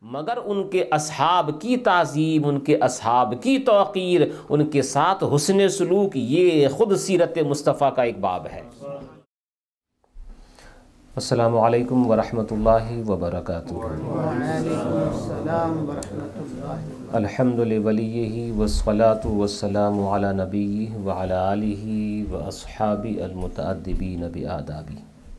मगर उनके असहाब की ताज़ीम, उनके असहाब की तौक़ीर, उनके साथ हुस्न सलूक, ये ख़ुद सीरत मुस्तफ़ा का एक बाब है। अस्सलामु अलैकुम वरहमतुल्लाहि वबरकातुहू। अल्हम्दुलिल्लाहि वलिय्यिही वस्सलातु वस्सलामु अला नबिय्यिही व अला आलिही व अस्हाबी अल-मुतअद्दिबीन बिआदाबी।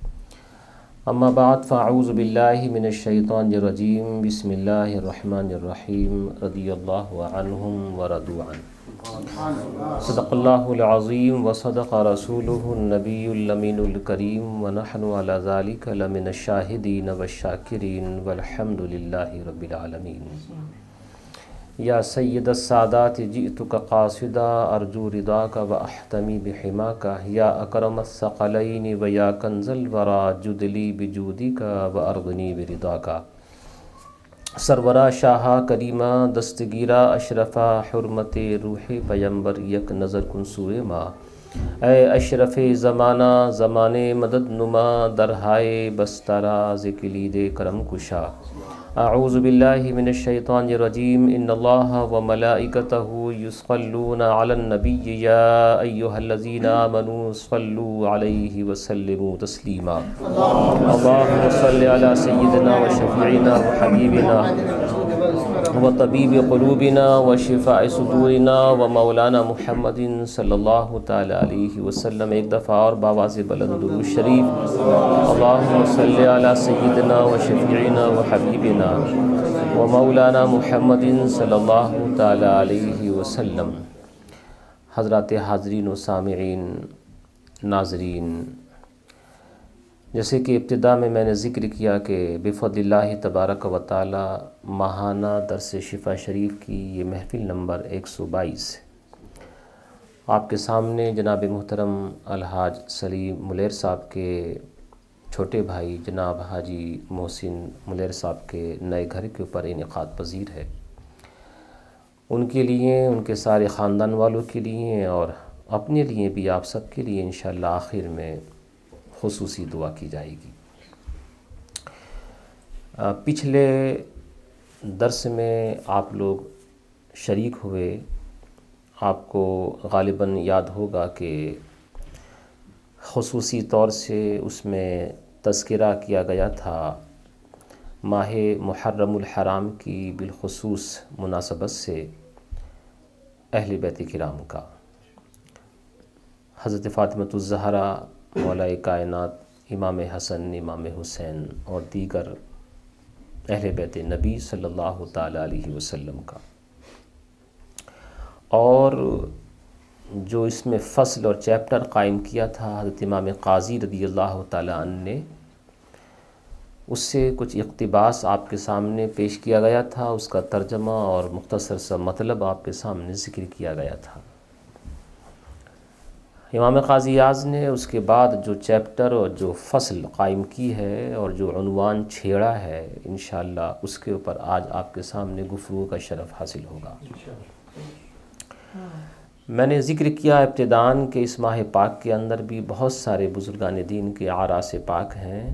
अम्मा बाद फ़अऊज़ु बिल्लाहि मिनश शैतानिर रजीम। बिस्मिल्लाहिर्रहमानिर्रहीम। रदियल्लाहु अन्हुम व रदू अन्हु। सदक़ल्लाहुल अज़ीम व सदक़ रसूलुहुन नबियुल अमीनुल करीम व नहनु अला ज़ालिका लमिनश शाहिदीन वश्शाकिरीन वल्हम्दुलिल्लाहि रब्बिल आलमीन। या सय्यदस सादात जिअतुका क़ासिदा अर्जू रिदाका व अहतमी बिहिमाका। या अकरमस सकलैनि व या कंज़ल वरा जुदली बिजूदिका व अर्दनी बिरिदाका। सरवरा शाहा करीमा दस्तगीरा अशरफा हुर्मते रूहे पैगंबर यक नज़र कुन सुए मा। ए अशरफ़े ज़माना ज़माने मदद नुमा दरहाए बस्तरा ज़िक्लीदे करम कुशा। अऊज़ु बिल्लाहि मिनश शैतानिर रजीम। इन्नल्लाहा व मलाइकतहु युसल्लूना अलन नबिय्यि या अय्युहल्लज़ीना आमनू सल्लू अलैहि वसल्लिमू तस्लीमा। अल्लाहुम्मा सल्लि अला सय्यिदिना व शफ़ीइना व हबीबिना व तबीबि क़ुलूबिना व शिफ़ाए सुदूरिना व मौलाना मुहम्मदिन सल्लल्लाहु तआला अलैहि वसल्लम। एक दफ़ा और बावाज़े बुलंद दुरूद शरीफ। अल्लाहुम्मा सल्लि अला सय्यिदिना व शफ़ीइना व हबीबिना व मौलाना मुहम्मदिन सल्लल्लाहु तआला अलैहि वसल्लम। हज़रात हाज़रीन व सामिईन, नाज़रीन, जैसे कि इब्तिदा में मैंने ज़िक्र किया कि बिफ़ज़्लिल्लाहि तबारक व तआला माहाना दर्स-ए-शिफ़ा शरीफ की ये महफ़िल नंबर 122 आपके सामने जनाब मुहतरम अलहाज सलीम मुलेर साहब के छोटे भाई जनाब हाजी मोहसिन मुलेर साहब के नए घर के ऊपर इनेक़ाद पज़ीर है। उनके लिए, उनके सारे ख़ानदान वालों के लिए और अपने लिए भी, आप सब के लिए इंशाअल्लाह आखिर में खुसूसी दुआ की जाएगी। पिछले दर्स में आप लोग शरीक हुए। आपको गालिबन याद होगा कि खुसूसी तौर से उसमें तज़किरा किया गया था माह मुहर्रमुल हराम की बिलखुसूस मुनासबत से अहले बैत किराम का। हज़रत फ़ातिमतुज़ ज़हरा, मौलाए कायनात, इमाम हसन, इमाम हुसैन और दीगर अहले बैत नबी सल्लल्लाहु तआला अलैहि वसल्लम का। और जो इसमें फ़सल और चैप्टर कायम किया था हज़रत इमाम क़ाज़ी रदियल्लाहु तआला अन्हु ने, उससे कुछ इक़्तिबास आपके सामने पेश किया गया था। उसका तर्जमा और मुख्तसर सा मतलब आपके सामने ज़िक्र किया गया था। इमाम क़ाज़ी-ए-आज़म ने उसके बाद जो चैप्टर और जो फ़सल कायम की है और जो उन्वान छेड़ा है, इंशाअल्लाह उसके ऊपर आज आपके सामने गुफ्तगू का शरफ़ हासिल होगा। मैंने ज़िक्र किया इब्तिदान के इस माह पाक के अंदर भी बहुत सारे बुज़ुर्गान दीन के आरास पाक हैं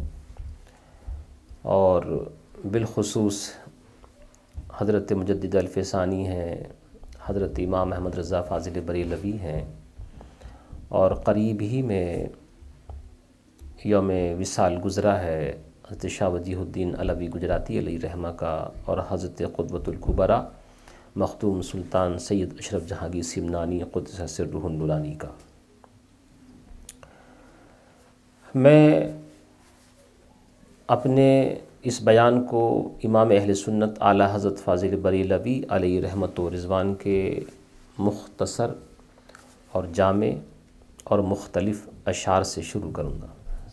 और बिलखुसूस हज़रत मुजद्दिद अल-फ़सानी हैं, हज़रत इमाम अहमद रज़ा फ़ाज़िल बरेलवी हैं और करीब ही में यौम विसाल गुज़रा है हज़रत शाह वजीहुद्दीन अलवी गुजराती अलैहि रहमा का और हज़रत क़ुतबतुल कुबरा मखदूम सुल्तान सैयद अशरफ जहांगीर सिमनानी क़ुद्दस सिर्रुहुन नूरानी का। मैं अपने इस बयान को इमाम अहले सुन्नत आला हज़रत फ़ाज़िल बरेलवी अलैहि रहमत व रिज़वान के मुख्तसर और जामे और मुख्तलिफ़ अशार से शुरू करूँगा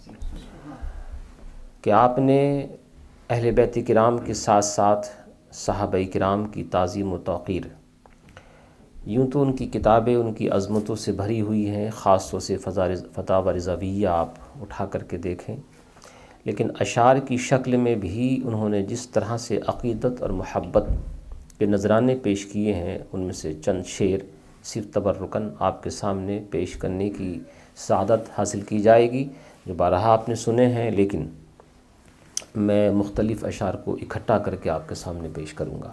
कि आपने अहले बैत किराम के साथ साथ सहाबाए किराम की ताज़ीम व तौक़ीर, यूँ तो उनकी किताबें उनकी अज़मतों से भरी हुई हैं, ख़ास तौर से फ़तावा रिज़विय्या आप उठा करके देखें, लेकिन अशार की शक्ल में भी उन्होंने जिस तरह से अक़ीदत और मोहब्बत के नज़राने पेश किए हैं, उनमें से चंद शेर सिर्फ तबर्रुकन आपके सामने पेश करने की सआदत हासिल की जाएगी, जो बारहा आपने सुने हैं। लेकिन मैं मुख्तलिफ़ अशार को इकट्ठा करके आपके सामने पेश करूँगा।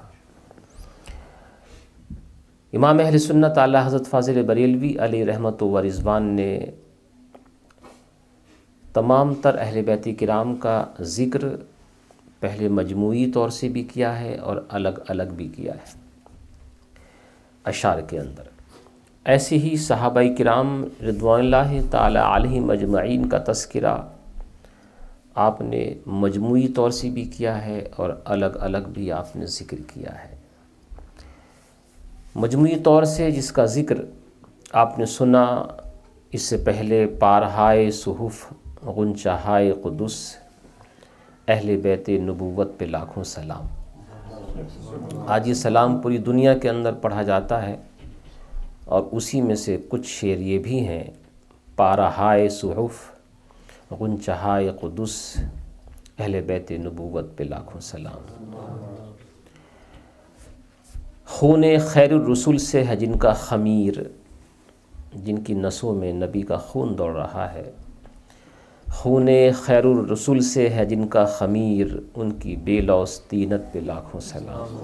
इमाम अहले सुन्नत आला हज़रत फ़ाज़िल बरेलवी अलैहि रहमत व रिज़वान ने तमाम तर अहले बैत किराम का ज़िक्र पहले मजमूई तौर से भी किया है और अलग अलग भी किया है अशार के अंदर। ऐसे ही सहाबाई किराम रिज़वानुल्लाहि ताला अलैहि मजमईन का तज़किरा आपने मजमूई तौर से भी किया है और अलग अलग भी आपने ज़िक्र किया है। मजमूई तौर से जिसका ज़िक्र आपने सुना, इससे पहले पारहाए सुहुफ़ गुंचाहाए क़ुदुस अहले बैत नबूवत पे लाखों सलाम। आज ये सलाम पूरी दुनिया के अंदर पढ़ा जाता है और उसी में से कुछ शेर ये भी हैं, पारहाए सुहुफ़ गुंचाहाए क़ुदुस अहले बैत नबूवत पे लाखों सलाम। खूने खैरुर रसूल से है जिनका ख़मीर, जिनकी नसों में नबी का खून दौड़ रहा है। खूने खैरुर रसूल से है जिनका ख़मीर, उनकी बेलौस तीनत पे लाखों सलाम।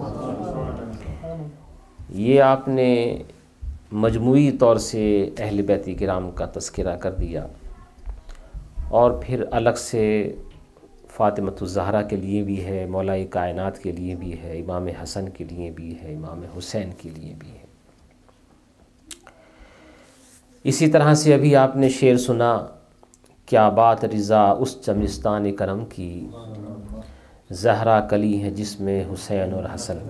ये आपने मजमूई तौर से अहले बैत किराम का तज़किरा कर दिया और फिर अलग से फ़ातिमतुज़्ज़हरा के लिए भी है, मौलाए कायनात के लिए भी है, इमाम हसन के लिए भी है, इमाम हुसैन के लिए भी है। इसी तरह से अभी आपने शेर सुना, क्या बात रिज़ा उस चमिस्तान करम की, ज़हरा कली है जिसमें हुसैन और हसन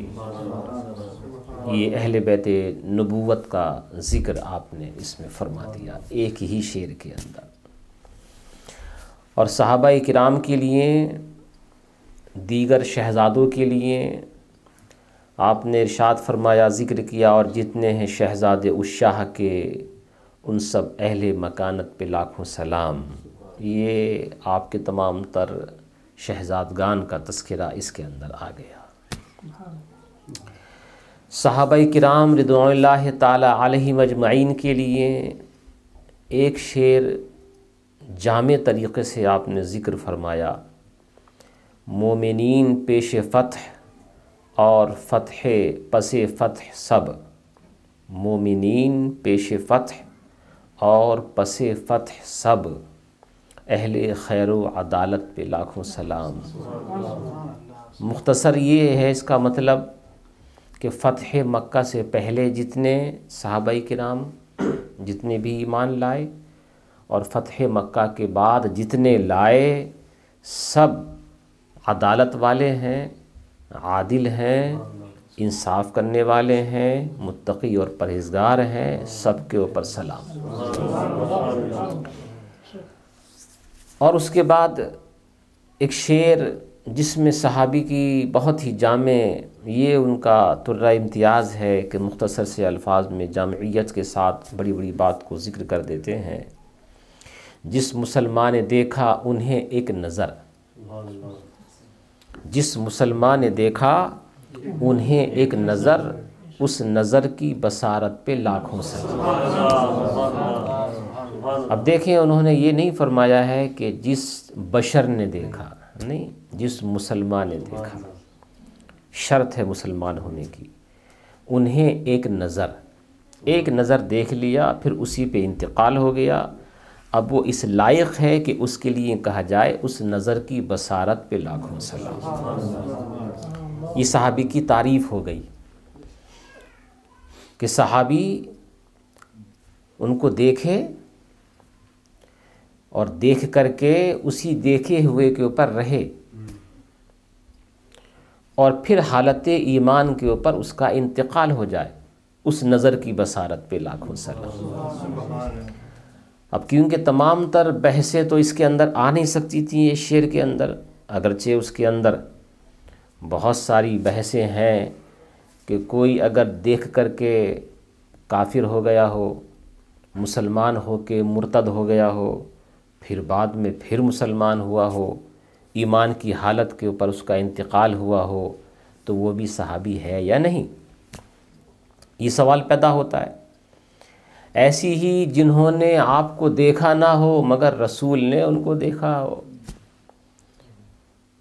फूल। ये अहले बैत नबूवत का ज़िक्र आपने इसमें फरमा दिया एक ही शेर के अंदर। और सहाबाए किराम के लिए, दीगर शहज़ादों के लिए आपने इरशाद फरमाया, ज़िक्र किया, और जितने हैं शहज़ादे उस शाह के, उन सब अहले मकानत पे लाखों सलाम। ये आपके तमाम तर शहज़ादगान का तज़किरा इसके अंदर आ गया। सहाबाए किराम रिज़वानुल्लाहि ताला अलैहि मजमईन के लिए एक शेर जामे तरीक़े से आपने ज़िक्र फरमाया, मोमिनीन पेश फ़तह और फ़तह पसे फ़तह सब। मोमिनीन पेश फ़तह और पसे फ़तह सब, अहले खैर व अदालत पे लाखों सलाम। मुख्तसर ये है इसका मतलब कि फ़तह मक्का से पहले जितने सहाबाए किराम जितने भी ईमान लाए और फ़तह मक्का के बाद जितने लाए, सब अदालत वाले हैं, आदिल हैं, इंसाफ करने वाले हैं, मुत्तकी और परहेज़गार हैं, सब के ऊपर सलाम। और उसके बाद एक शेर जिसमें सहाबी की बहुत ही जामे, ये उनका तुर्रा इम्तियाज़ है कि मुख्तसर से अल्फाज में जामियत के साथ बड़ी बड़ी बात को ज़िक्र कर देते हैं। जिस मुसलमान ने देखा उन्हें एक नज़र, जिस मुसलमान ने देखा उन्हें एक नज़र, उस नज़र की बसारत पे लाखों सलाम। अब देखें, उन्होंने ये नहीं फरमाया है कि जिस बशर ने देखा, नहीं, जिस मुसलमान ने देखा, शर्त है मुसलमान होने की। उन्हें एक नज़र देख लिया, फिर उसी पे इंतकाल हो गया। अब वो इस लायक है कि उसके लिए कहा जाए उस नज़र की बसारत पे लाखों सलाम। ये सहाबी की तारीफ़ हो गई कि सहाबी उनको देखे और देख करके उसी देखे हुए के ऊपर रहे और फिर हालत ईमान के ऊपर उसका इंतकाल हो जाए, उस नज़र की बसारत पे लाखों सलाम। अब क्योंकि तमाम तर बहसें तो इसके अंदर आ नहीं सकती थी ये शेर के अंदर, अगरचे उसके अंदर बहुत सारी बहसें हैं कि कोई अगर देख करके काफिर हो गया हो, मुसलमान हो के मुर्तद हो गया हो, फिर बाद में फिर मुसलमान हुआ हो, ईमान की हालत के ऊपर उसका इंतकाल हुआ हो, तो वो भी सहाबी है या नहीं, ये सवाल पैदा होता है। ऐसी ही जिन्होंने आपको देखा ना हो मगर रसूल ने उनको देखा हो,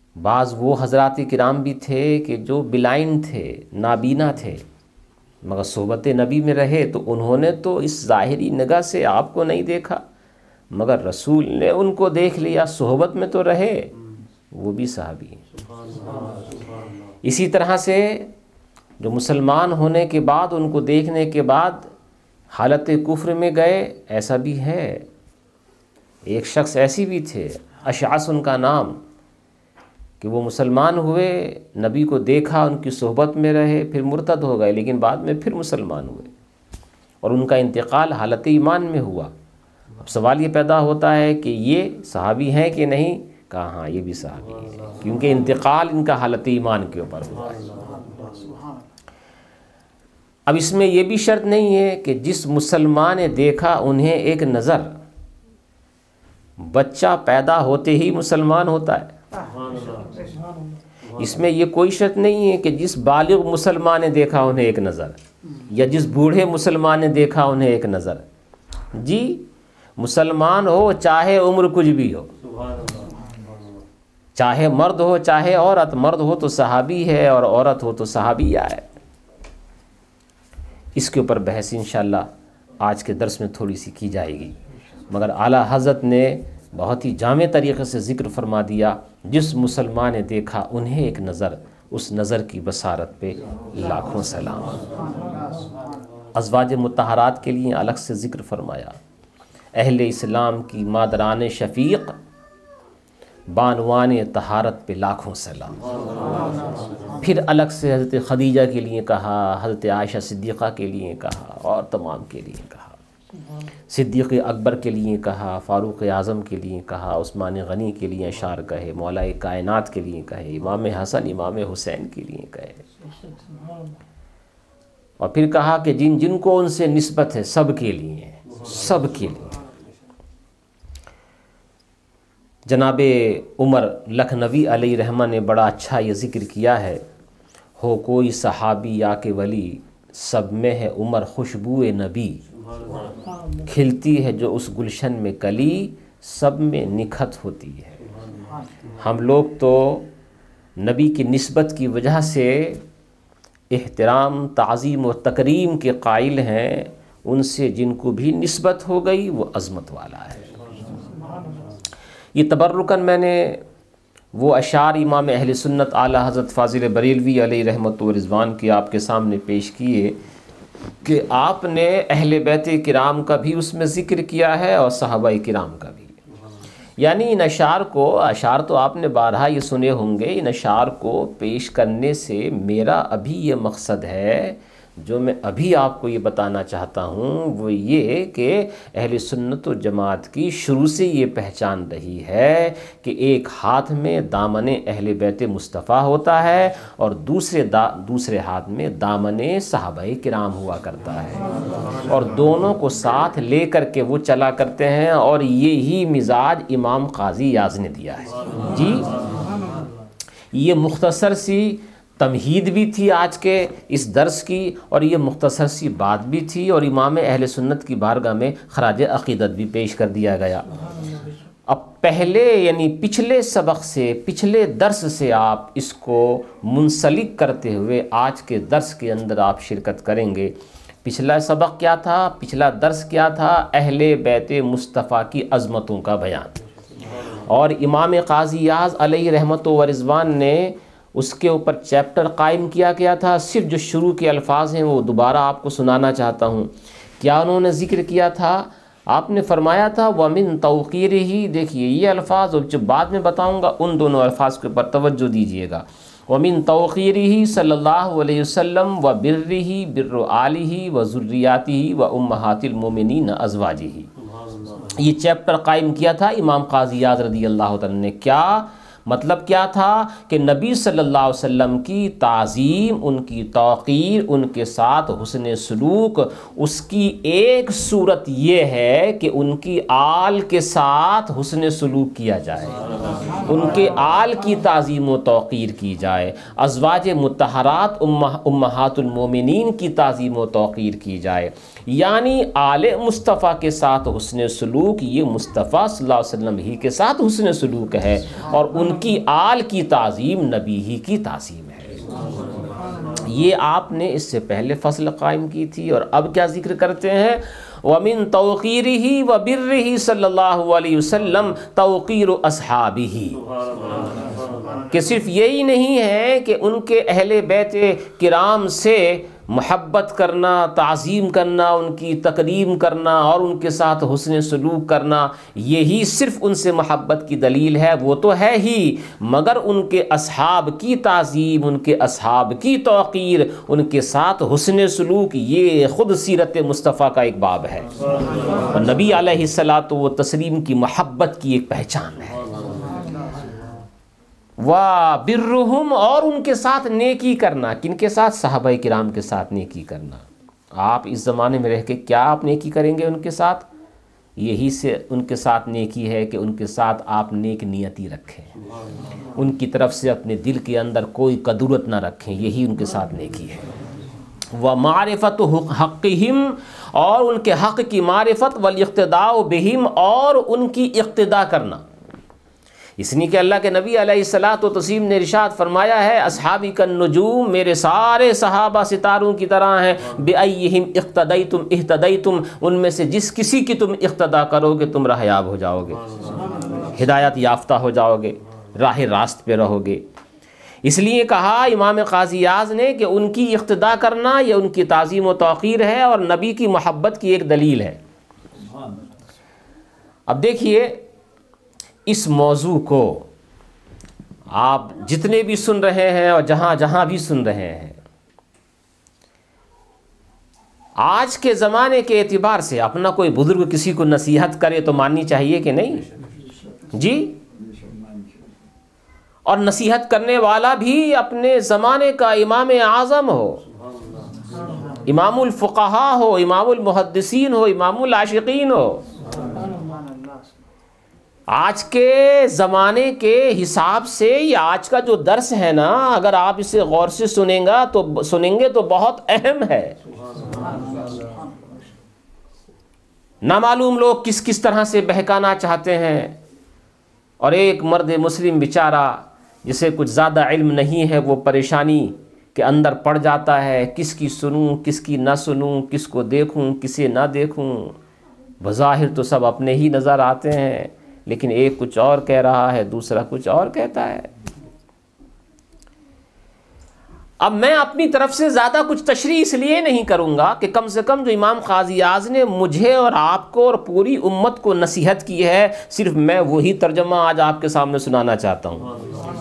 बाज़ वो हज़रात किराम भी थे कि जो ब्लाइंड थे, नाबीना थे, मगर सोहबत नबी में रहे तो उन्होंने तो इस ज़ाहिरी निगाह से आपको नहीं देखा, मगर रसूल ने उनको देख लिया, सोहबत में तो रहे, वो भी सहाबी हैं। इसी तरह से जो मुसलमान होने के बाद, उनको देखने के बाद हालत कुफ्र में गए, ऐसा भी है। एक शख्स ऐसी भी थे, अशआस उनका नाम, कि वो मुसलमान हुए, नबी को देखा, उनकी सोहबत में रहे, फिर मुर्तद हो गए, लेकिन बाद में फिर मुसलमान हुए और उनका इंतकाल हालत ईमान में हुआ। अब सवाल ये पैदा होता है कि ये सहाबी हैं कि नहीं? कहा हाँ, ये भी सहाबी हैं, क्योंकि इंतकाल इनका हालत ईमान के ऊपर हुआ है। अब इसमें यह भी शर्त नहीं है कि जिस मुसलमान ने देखा उन्हें एक नज़र, बच्चा पैदा होते ही मुसलमान होता है। इसमें यह कोई शर्त नहीं है कि जिस बालिग मुसलमान ने देखा उन्हें एक नज़र, या जिस बूढ़े मुसलमान ने देखा उन्हें एक नज़र। जी, मुसलमान हो चाहे उम्र कुछ भी हो, चाहे मर्द हो चाहे औरत, मर्द हो तो सहाबी है और औरत हो तो सहाबिया है। इसके ऊपर बहस इंशाअल्लाह आज के दर्स में थोड़ी सी की जाएगी, मगर आला हज़रत ने बहुत ही जामे तरीक़े से ज़िक्र फरमा दिया, जिस मुसलमान ने देखा उन्हें एक नज़र, उस नज़र की बसारत पे लाखों सलाम। अज़वाज मुतहरात के लिए अलग से ज़िक्र फरमाया, अहले इस्लाम की मादरान शफ़ीक़, बानवान तहारत पे लाखों सलाम। फिर अलग से हज़रत खदीजा के लिए कहा, हज़रत आयशा सिद्दीक़ा के लिए कहा और तमाम के लिए कहा, सिद्दीक़ अकबर के लिए कहा, फ़ारूक़ आज़म के लिए कहा, उस्मान गनी के लिए अशार कहे, मौलाए कायनात के लिए कहे, इमाम हसन इमाम हुसैन के लिए कहे, और फिर कहा कि जिन जिनको उनसे निस्बत है सब के लिए, सब के लिए। जनाबे उमर लखनवी अलैहि रहमा ने बड़ा अच्छा ये ज़िक्र किया है, हो कोई सहाबी या के वली, सब में है उमर खुशबुए नबी, खिलती है जो उस गुलशन में कली, सब में निखत होती है। हम लोग तो नबी की निस्बत की वजह से एहतराम, ताज़ीम और तकरीम के कायल हैं, उनसे जिनको भी निस्बत हो गई वो अज़मत वाला है। ये तबर्रुकन मैंने वो अशार इमाम अहले सुन्नत आला हज़रत फ़ाज़िल बरेलवी अलैहि रहमत व रिज़वान के आपके सामने पेश किए कि आपने अहले बैत किराम का भी उसमें ज़िक्र किया है और सहाबा किराम का भी। यानी इन अशार को, अशार तो आपने बारहा ये सुने होंगे, इन अशार को पेश करने से मेरा अभी ये मकसद है, जो मैं अभी आपको ये बताना चाहता हूँ वो ये कि अहले सुन्नत व जमात की शुरू से ये पहचान रही है कि एक हाथ में दामने अहले बैत मुस्तफ़ा होता है और दूसरे हाथ में दामने सहाबाए किराम हुआ करता है, और दोनों को साथ ले करके वो चला करते हैं, और ये ही मिजाज इमाम ग़ाज़ी-ए-आज़म ने दिया है। जी, ये मुख्तसर सी तमहीद भी थी आज के इस दर्स की, और ये मुख्तसर सी बात भी थी, और इमाम अहले सुन्नत की बारगाह में खराज अक़ीदत भी पेश कर दिया गया। अब पहले यानी पिछले सबक से, पिछले दर्स से आप इसको मुंसलिक करते हुए आज के दर्स के अंदर आप शिरकत करेंगे। पिछला सबक क्या था, पिछला दर्स क्या था? अहले बैत मुस्तफ़ा की अज़मतों का बयान, और इमाम ग़ाज़ी-ए-आज़म अलैहि रहमत व रिज़वान ने उसके ऊपर चैप्टर कायम किया गया था। सिर्फ जो शुरू के अल्फाज हैं वो दोबारा आपको सुनाना चाहता हूँ। क्या उन्होंने ज़िक्र किया था? आपने फरमाया था वमिन तौक़ीरिही, देखिए ये अल्फाज जो बाद में बताऊँगा उन दोनों अल्फाज के ऊपर तवज्जो दीजिएगा। वमिन तौक़ीरिही सल्लल्लाहु अलैहि वसल्लम व बिर्रिही बिर्रु आलिही व ज़ुर्रियातिही व उम्महातिल मोमिनीन अज़वाजिही, ये चैप्टर कायम किया था इमाम ग़ाज़ी-ए-आज़म रज़ियल्लाहु तआला ने। क्या मतलब क्या था कि नबी सल्लल्लाहु अलैहि वसल्लम की ताज़ीम, उनकी तौक़ीर, उनके साथ हुस्न सलूक, उसकी एक सूरत ये है कि उनकी आल के साथ हुस्न सलूक किया जाए, उनके आल की ताज़ीम व तौक़ीर की जाए, अज़वाज मुतहरात उम्महातुल मोमिनीन की ताज़ीम व तौक़ीर की जाए। यानी आले मुस्तफ़ा के साथ हुस्न सलूक, ये मुस्तफ़ा सल्लल्लाहु अलैहि वसल्लम ही के साथ हुस्न सलूक है, और उनकी आल की ताज़ीम नबी ही की ताज़ीम है। ये आपने इससे पहले फसल कायम की थी और अब क्या जिक्र करते हैं, वमिन तौक़ीरिही व बिर्रिही सल्लल्लाहु अलैहि वसल्लम तौक़ीर अस्हाबिही, कि सिर्फ यही नहीं है कि उनके अहले बैत किराम से मोहब्बत करना, ताज़ीम करना, उनकी तकरीम करना और उनके साथ हुस्न सलूक करना, यही सिर्फ उनसे मोहब्बत की दलील है, वो तो है ही, मगर उनके असहाब की ताज़ीम, उनके असहाब की तौक़ीर, उनके साथ हुस्न सलूक, ये ख़ुद सीरत मुस्तफ़ा का एक बाब है और नबी अलैहिस्सलातु व तस्लीम की मोहब्बत की एक पहचान है। वाह बिर्रुहुम, और उनके साथ नेकी करना, किनके साथ, सहाबाए किराम के साथ नेकी करना। आप इस ज़माने में रह के क्या आप नेकी करेंगे उनके साथ, यही से उनके साथ नेकी है कि उनके साथ आप नेक नियति रखें, उनकी तरफ से अपने दिल के अंदर कोई कदूरत ना रखें, यही उनके साथ नेकी है। व मारिफत हक़िहिम, और उनके हक़ की मारिफत, वल इक़्तिदाउ बिहिम, और उनकी इक़्तिदा करना। इसलिए कि अल्लाह के नबी अलैहिस्सलातु तस्लीम ने इरशाद फरमाया है, अस्हाबी कन नुजूम, मेरे सारे सहाबा सितारों की तरह हैं, बिअय्यिहिम इक़्तदैतुम इह्तदैतुम, उनमें से जिस किसी की तुम इक़्तदा करोगे तुम राहयाब हो जाओगे, हिदायत याफ्ता हो जाओगे, राह रास्त पे रहोगे। इसलिए कहा इमाम ग़ाज़ी-ए-आज़म ने कि उनकी इक़्तिदा करना यह उनकी ताज़ीम व तौक़ीर है और नबी की मोहब्बत की एक दलील है। अब देखिए, इस मौजू को आप जितने भी सुन रहे हैं और जहाँ जहाँ भी सुन रहे हैं, आज के ज़माने के एतबार से अपना कोई बुज़ुर्ग किसी को नसीहत करे तो माननी चाहिए कि नहीं जी, और नसीहत करने वाला भी अपने ज़माने का इमाम आज़म हो, इमामुल फ़ुक़हा हो, इमामुल मुहद्दिसीन हो, इमामुल आशिकीन हो। आज के ज़माने के हिसाब से ये आज का जो दर्स है ना, अगर आप इसे गौर से सुनेंगे तो बहुत अहम है। ना मालूम लोग किस किस तरह से बहकाना चाहते हैं, और एक मर्द मुस्लिम बेचारा जिसे कुछ ज़्यादा इल्म नहीं है, वो परेशानी के अंदर पड़ जाता है, किसकी सुनूं किसकी ना सुनूं, किसको देखूं किसे ना देखूं। बज़ाहिर तो सब अपने ही नज़र आते हैं, लेकिन एक कुछ और कह रहा है, दूसरा कुछ और कहता है। अब मैं अपनी तरफ से ज़्यादा कुछ तशरीह इसलिए नहीं करूँगा कि कम से कम जो इमाम ग़ाज़ी-ए-आज़म ने मुझे और आपको और पूरी उम्मत को नसीहत की है, सिर्फ मैं वही तर्जमा आज आपके सामने सुनाना चाहता हूँ।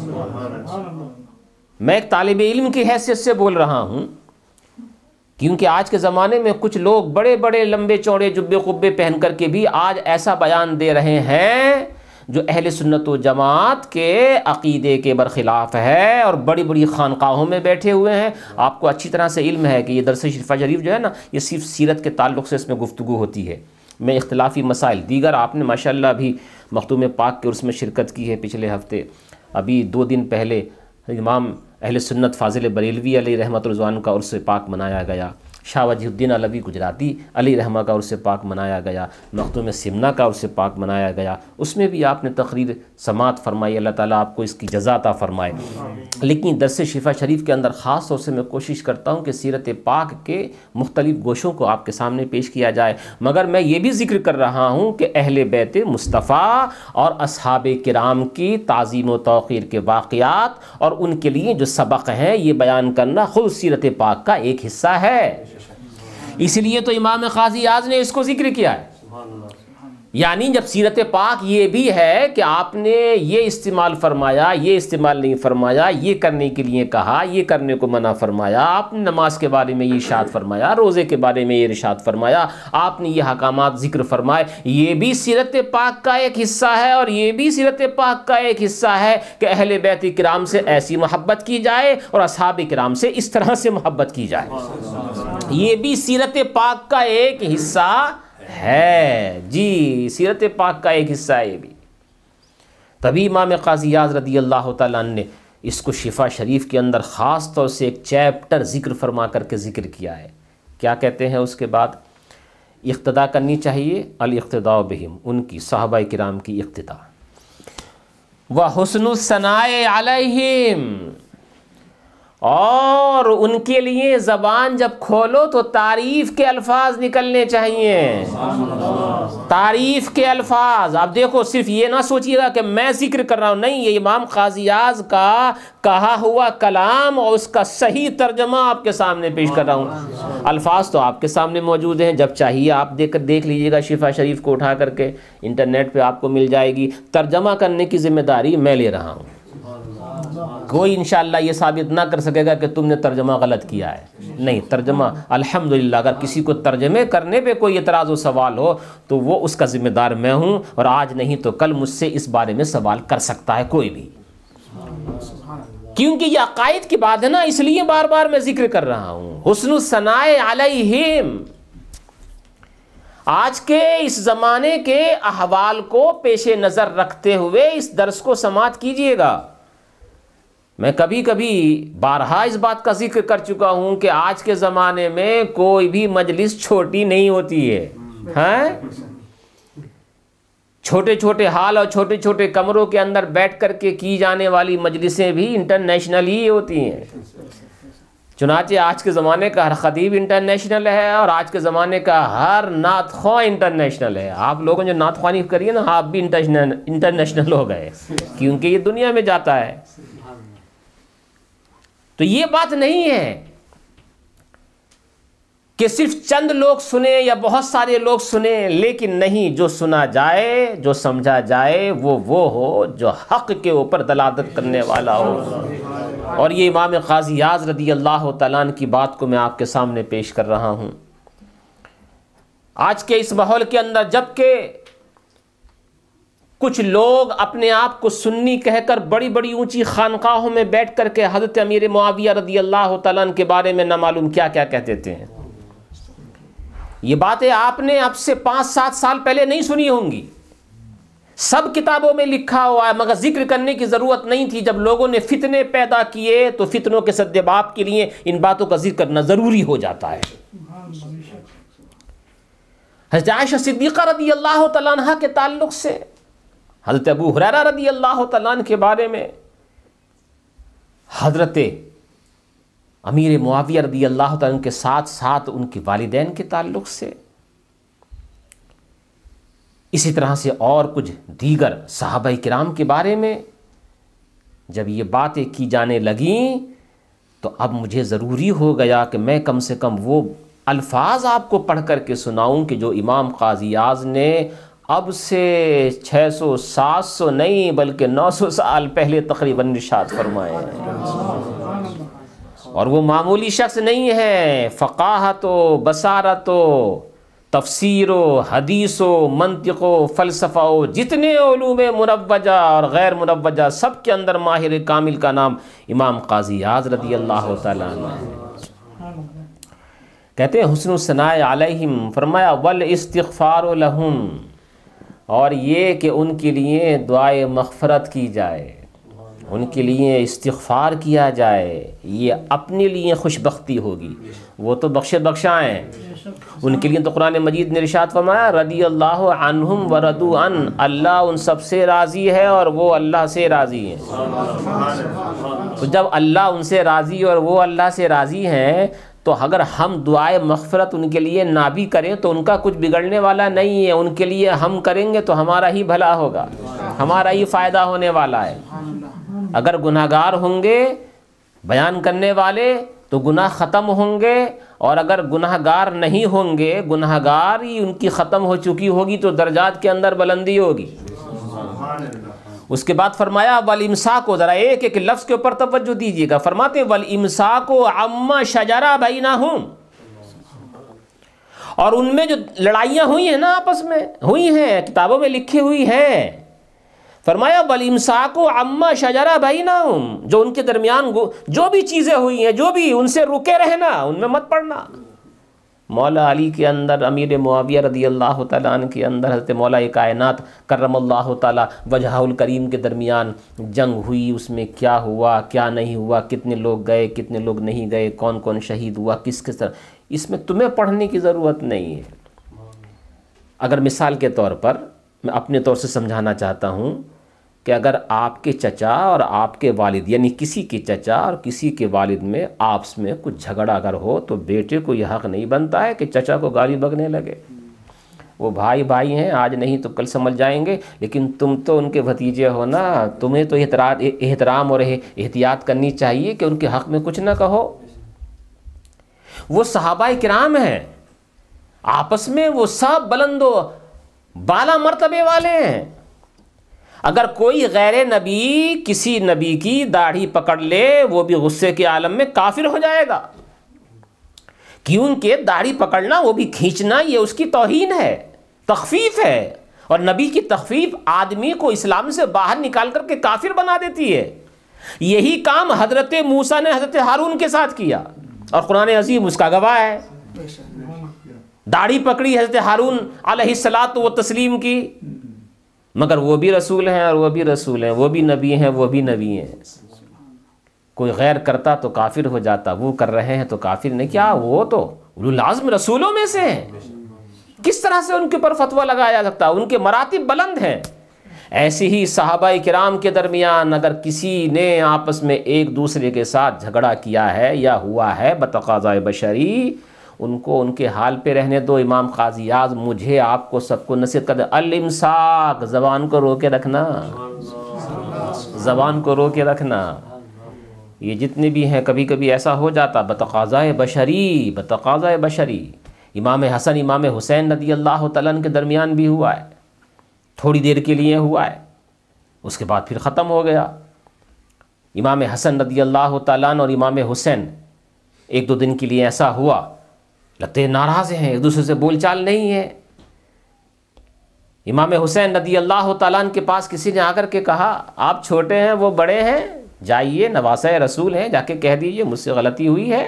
मैं एक तालिब इल्म की हैसियत से बोल रहा हूँ, क्योंकि आज के ज़माने में कुछ लोग बड़े बड़े लंबे चौड़े जुब्बे कुब्बे पहन कर के भी आज ऐसा बयान दे रहे हैं जो अहले सुन्नत व जमात के अक़ीदे के बरखिलाफ़ है, और बड़ी बड़ी खानकाहों में बैठे हुए हैं। आपको अच्छी तरह से इल्म है कि ये दर्स-ए-शिफ़ा शरीफ जो है ना, ये सिर्फ सीरत के ताल्लुक़ से इसमें गुफ्तगू होती है। में इख्तिलाफ़ी मसाइल दीगर, आपने माशाअल्लाह भी मखतूम पाक के उसमें शिरकत की है पिछले हफ़्ते। अभी 2 दिन पहले इमाम अहले सुन्नत फ़ाज़िल बरेलवी अलैहि रहमत रिज़वान का उर्स पाक मनाया गया, शाह वजीहुद्दीन अलवी गुजराती अलैहि रहमा का उर्स पाक मनाया गया, मखतूम सिमना का उर्स पाक मनाया गया। उसमें भी आपने तकरीर समात फरमाई, अल्लाह ताला आपको इसकी जज़ा अता फरमाए। लेकिन दर्स-ए-शिफ़ा शरीफ के अंदर ख़ास तौर से मैं कोशिश करता हूँ कि सीरत पाक के मुख्तलिफ़ गोशों को आपके सामने पेश किया जाए, मगर मैं ये भी ज़िक्र कर रहा हूँ कि अहले बैत मुस्तफ़ा और असहाबे किराम की ताज़ीम व तौक़ीर के वाक़यात और उनके लिए जो सबक हैं, ये बयान करना ख़ुद सीरत पाक का एक हिस्सा है। इसलिए तो इमाम ग़ाज़ी-ए-आज़म ने इसको जिक्र किया है। यानी जब सीरत पाक ये भी है कि आपने ये इस्तेमाल फरमाया, ये इस्तेमाल नहीं फरमाया, ये करने के लिए कहा, ये करने को मना फरमाया, आपने नमाज के बारे में ये इरशाद फरमाया, रोज़े के बारे में ये इरशाद फरमाया, आपने ये हकामात ज़िक्र फरमाए, ये भी सीरत पाक का एक हिस्सा है। और ये भी सीरत पाक का एक हिस्सा है कि अहले बैत किराम से ऐसी मोहब्बत की जाए और असहाब किराम से इस तरह से मोहब्बत की जाए। ये भी सीरत पाक का एक हिस्सा है जी, सीरत पाक का एक हिस्सा है ये भी। तभी इमाम ग़ाज़ी-ए-आज़म रज़ी अल्लाह तआला अन्हु ने इसको शिफा शरीफ के अंदर ख़ास तौर से एक चैप्टर ज़िक्र फरमा करके ज़िक्र किया है। क्या कहते हैं उसके बाद, इक़्तिदा करनी चाहिए, अल इक़्तिदा बिहिम, उनकी सहाबाए किराम की इक़्तिदा। व हुस्नुस सनाए अलैहिम, और उनके लिए ज़बान जब खोलो तो तारीफ़ के अल्फाज निकलने चाहिए, तारीफ़ के अल्फाज। आप देखो, सिर्फ ये ना सोचिएगा कि मैं जिक्र कर रहा हूँ, नहीं, ये इमाम ग़ाज़ी-ए-आज़म का कहा हुआ कलाम और उसका सही तर्जमा आपके सामने पेश कर रहा हूँ। अल्फाज तो आपके सामने मौजूद हैं, जब चाहिए आप देख लीजिएगा, शिफा शरीफ को उठा करके इंटरनेट पे आपको मिल जाएगी। तर्जमा करने की जिम्मेदारी मैं ले रहा हूँ, कोई इंशाअल्लाह ये साबित ना कर सकेगा कि तुमने तर्जमा गलत किया है। नहीं, तर्जमा अल्हम्दुलिल्लाह, अगर किसी को तर्जमे करने पे कोई एतराज़ व सवाल हो तो वो उसका ज़िम्मेदार मैं हूँ, और आज नहीं तो कल मुझसे इस बारे में सवाल कर सकता है कोई भी, क्योंकि ये अकायद की बात है ना, इसलिए बार बार मैं जिक्र कर रहा हूँ। हुस्नुस सनाए अलैहिम, आज के इस ज़माने के अहवाल को पेशे नज़र रखते हुए इस दर्स को समाअत कीजिएगा। मैं कभी कभी बारहा इस बात का जिक्र कर चुका हूँ कि आज के ज़माने में कोई भी मजलिस छोटी नहीं होती है, हैं? छोटे छोटे हाल और छोटे छोटे कमरों के अंदर बैठ कर के की जाने वाली मजलिसें भी इंटरनेशनल ही होती हैं। चुनाचे आज के ज़माने का हर ख़तीब इंटरनेशनल है, और आज के ज़माने का हर नात ख्वां इंटरनेशनल है। आप लोगों ने जो नात ख्वानी करी है ना, आप भी इंटरनेशनल हो गए, क्योंकि ये दुनिया में जाता है। तो ये बात नहीं है कि सिर्फ चंद लोग सुने या बहुत सारे लोग सुने, लेकिन नहीं, जो सुना जाए, जो समझा जाए, वो हो जो हक़ के ऊपर दलालत करने वाला हो। और ये इमाम ग़ाज़ी-ए-आज़म रज़ी अल्लाह तआला अन्हु की बात को मैं आपके सामने पेश कर रहा हूँ। आज के इस माहौल के अंदर जबकि कुछ लोग अपने आप को सुन्नी कहकर बड़ी बड़ी ऊंची खानकाहों में बैठ करके हज़रत अमीर मुआविया रज़ी अल्लाह तआला अन्हु के बारे में ना मालूम क्या क्या कहते थे। ये बातें आपने अब से 5-7 साल पहले नहीं सुनी होंगी, सब किताबों में लिखा हुआ है, मगर जिक्र करने की ज़रूरत नहीं थी। जब लोगों ने फितने पैदा किए तो फितनों के सद्देबाब के लिए इन बातों का जिक्र करना ज़रूरी हो जाता है। हज़रत आयशा सिद्दीक़ा रज़ी अल्लाह तआला अन्हा के ताल्लुक़ से, हज़रत अबू हुरैरा रज़ी अल्लाह तआला अन्हु के बारे में, हज़रत अमीर मुआविया रज़ी अल्लाह तआला अन्हु के साथ साथ उनके वालिदैन के ताल्लुक़ से, इसी तरह से और कुछ दीगर सहाबा किराम के बारे में जब ये बातें की जाने लगीं तो अब मुझे ज़रूरी हो गया कि मैं कम से कम वो अल्फाज आपको पढ़ करके सुनाऊं कि जो इमाम ग़ाज़ी-ए-आज़म ने अब से 600-700 नहीं बल्कि 900 साल पहले तकरीबन इरशाद फरमाए हैं। और वो मामूली शख्स नहीं है, फ़क़ाहतो, बसारतो, तफसीरो, हदीसो, मंतिको, फ़लसफ़ो, जितने उलूम मुनव्वजा और गैर मुनव्वजा सब के अंदर माहिर कामिल का नाम इमाम ग़ाज़ी-ए-आज़म रज़ी अल्लाह तआला अन्हु। कहते हैं हुस्नुस सनाए अलैहिम, फरमाया वल इस्तिग़फ़ारु लहुम, और ये कि उनके लिए दुआए मग़फ़रत की जाए, उनके लिए इस्तिग़फ़ार किया जाए, ये अपने लिए खुशबख्ती होगी। वो तो बख्शे बख्शाएँ, उनके लिए तो कुरान मजीद ने इरशाद फरमाया रदी अल्लाह अन्हुम व रदू अन, अल्लाह उन सब से राज़ी है और वो अल्लाह से राज़ी हैं। तो जब अल्लाह उनसे राज़ी और वो अल्लाह से राज़ी हैं, तो अगर हम दुआए मग़फ़रत उनके लिए ना भी करें तो उनका कुछ बिगड़ने वाला नहीं है। उनके लिए हम करेंगे तो हमारा ही भला होगा, हमारा ही फ़ायदा होने वाला है। अगर गुनाहगार होंगे बयान करने वाले तो गुनाह ख़त्म होंगे, और अगर गुनाहगार नहीं होंगे, गुनाहगार ही उनकी ख़त्म हो चुकी होगी, तो दर्जात के अंदर बुलंदी होगी। उसके बाद फरमाया वल इमसाको, ज़रा एक एक लफ्ज़ के ऊपर तवज्जो दीजिएगा। फरमाते वल इमसाको अम्मा शजरा बैनहुम, और उनमें जो लड़ाइयाँ हुई हैं ना, आपस में हुई हैं, किताबों में लिखी हुई हैं। फरमाया वल इमसाको अम्मा शजरा बैनहुम, जो उनके दरमियान जो भी चीज़ें हुई हैं, जो भी, उनसे रुके रहना, उनमें मत पड़ना। मौला अली के अंदर, अमीर मुआविया रज़ी अल्लाह तआला अन्हु के अंदर हज़रत मौला कायनात करमल्लाहु तआला वजहुल करीम के दरमियान जंग हुई। उसमें क्या हुआ क्या नहीं हुआ, कितने लोग गए कितने लोग नहीं गए, कौन कौन शहीद हुआ, किस किस तरह, इसमें तुम्हें पढ़ने की ज़रूरत नहीं है। अगर मिसाल के तौर पर मैं अपने तौर से समझाना चाहता हूँ कि अगर आपके चचा और आपके वालिद यानी किसी के चचा और किसी के वालिद में आपस में कुछ झगड़ा अगर हो तो बेटे को यह हक़ नहीं बनता है कि चचा को गाली बकने लगे। वो भाई भाई हैं, आज नहीं तो कल समझ जाएंगे, लेकिन तुम तो उनके भतीजे हो ना, तुम्हें तो एहतराम और एहतियात करनी चाहिए कि उनके हक़ में कुछ ना कहो। वो सहाबाए किराम हैं, आपस में वो सब बुलंदो बाला मर्तबे वाले हैं। अगर कोई गैर नबी किसी नबी की दाढ़ी पकड़ ले वो भी गुस्से के आलम में काफिर हो जाएगा, क्योंकि दाढ़ी पकड़ना वो भी खींचना ये उसकी तौहीन है, तखफीफ है, और नबी की तखफीफ आदमी को इस्लाम से बाहर निकाल करके काफिर बना देती है। यही काम हजरत मूसा ने हजरत हारून के साथ किया और कुरान अज़ीम उसका गवाह है। दाढ़ी पकड़ी हजरत हारून अलैहिस्सलातु व तस्लीम की, मगर वो भी रसूल हैं और वो भी रसूल हैं, वो भी नबी हैं, वो भी नबी हैं। कोई गैर करता तो काफिर हो जाता, वो कर रहे हैं तो काफिर नहीं। क्या वो तो उलुल आज़्म रसूलों में से हैं, किस तरह से उनके ऊपर फतवा लगाया जा सकता? उनके मरातिब बुलंद हैं। ऐसे ही सहाबाए किराम के दरमियान अगर किसी ने आपस में एक दूसरे के साथ झगड़ा किया है या हुआ है बतक़ाज़ाए बशरी, उनको उनके हाल पे रहने दो। इमाम क़ाज़ी आज़म मुझे आपको सबको नसीहत कर दे, अल-इम्साक, ज़बान को रोके रखना, ज़बान को रोके रखना। ये जितने भी हैं कभी कभी ऐसा हो जाता बतक़ाज़ाए बशरी, बतक़ाज़ाए बशरी। इमाम हसन इमाम हुसैन रज़ी अल्लाह तआला अन्हु के दरमियान भी हुआ है, थोड़ी देर के लिए हुआ है, उसके बाद फिर ख़त्म हो गया। इमाम हसन रज़ी अल्लाह तआला अन्हु और इमाम हुसैन एक दो दिन के लिए ऐसा हुआ, लगते नाराज़ हैं, एक दूसरे से बोलचाल नहीं है। इमाम हुसैन रज़ी अल्लाह तआला अन्हु के पास किसी ने आकर के कहा, आप छोटे हैं वो बड़े हैं, जाइए नवासा रसूल हैं, जाके कह दीजिए मुझसे गलती हुई है।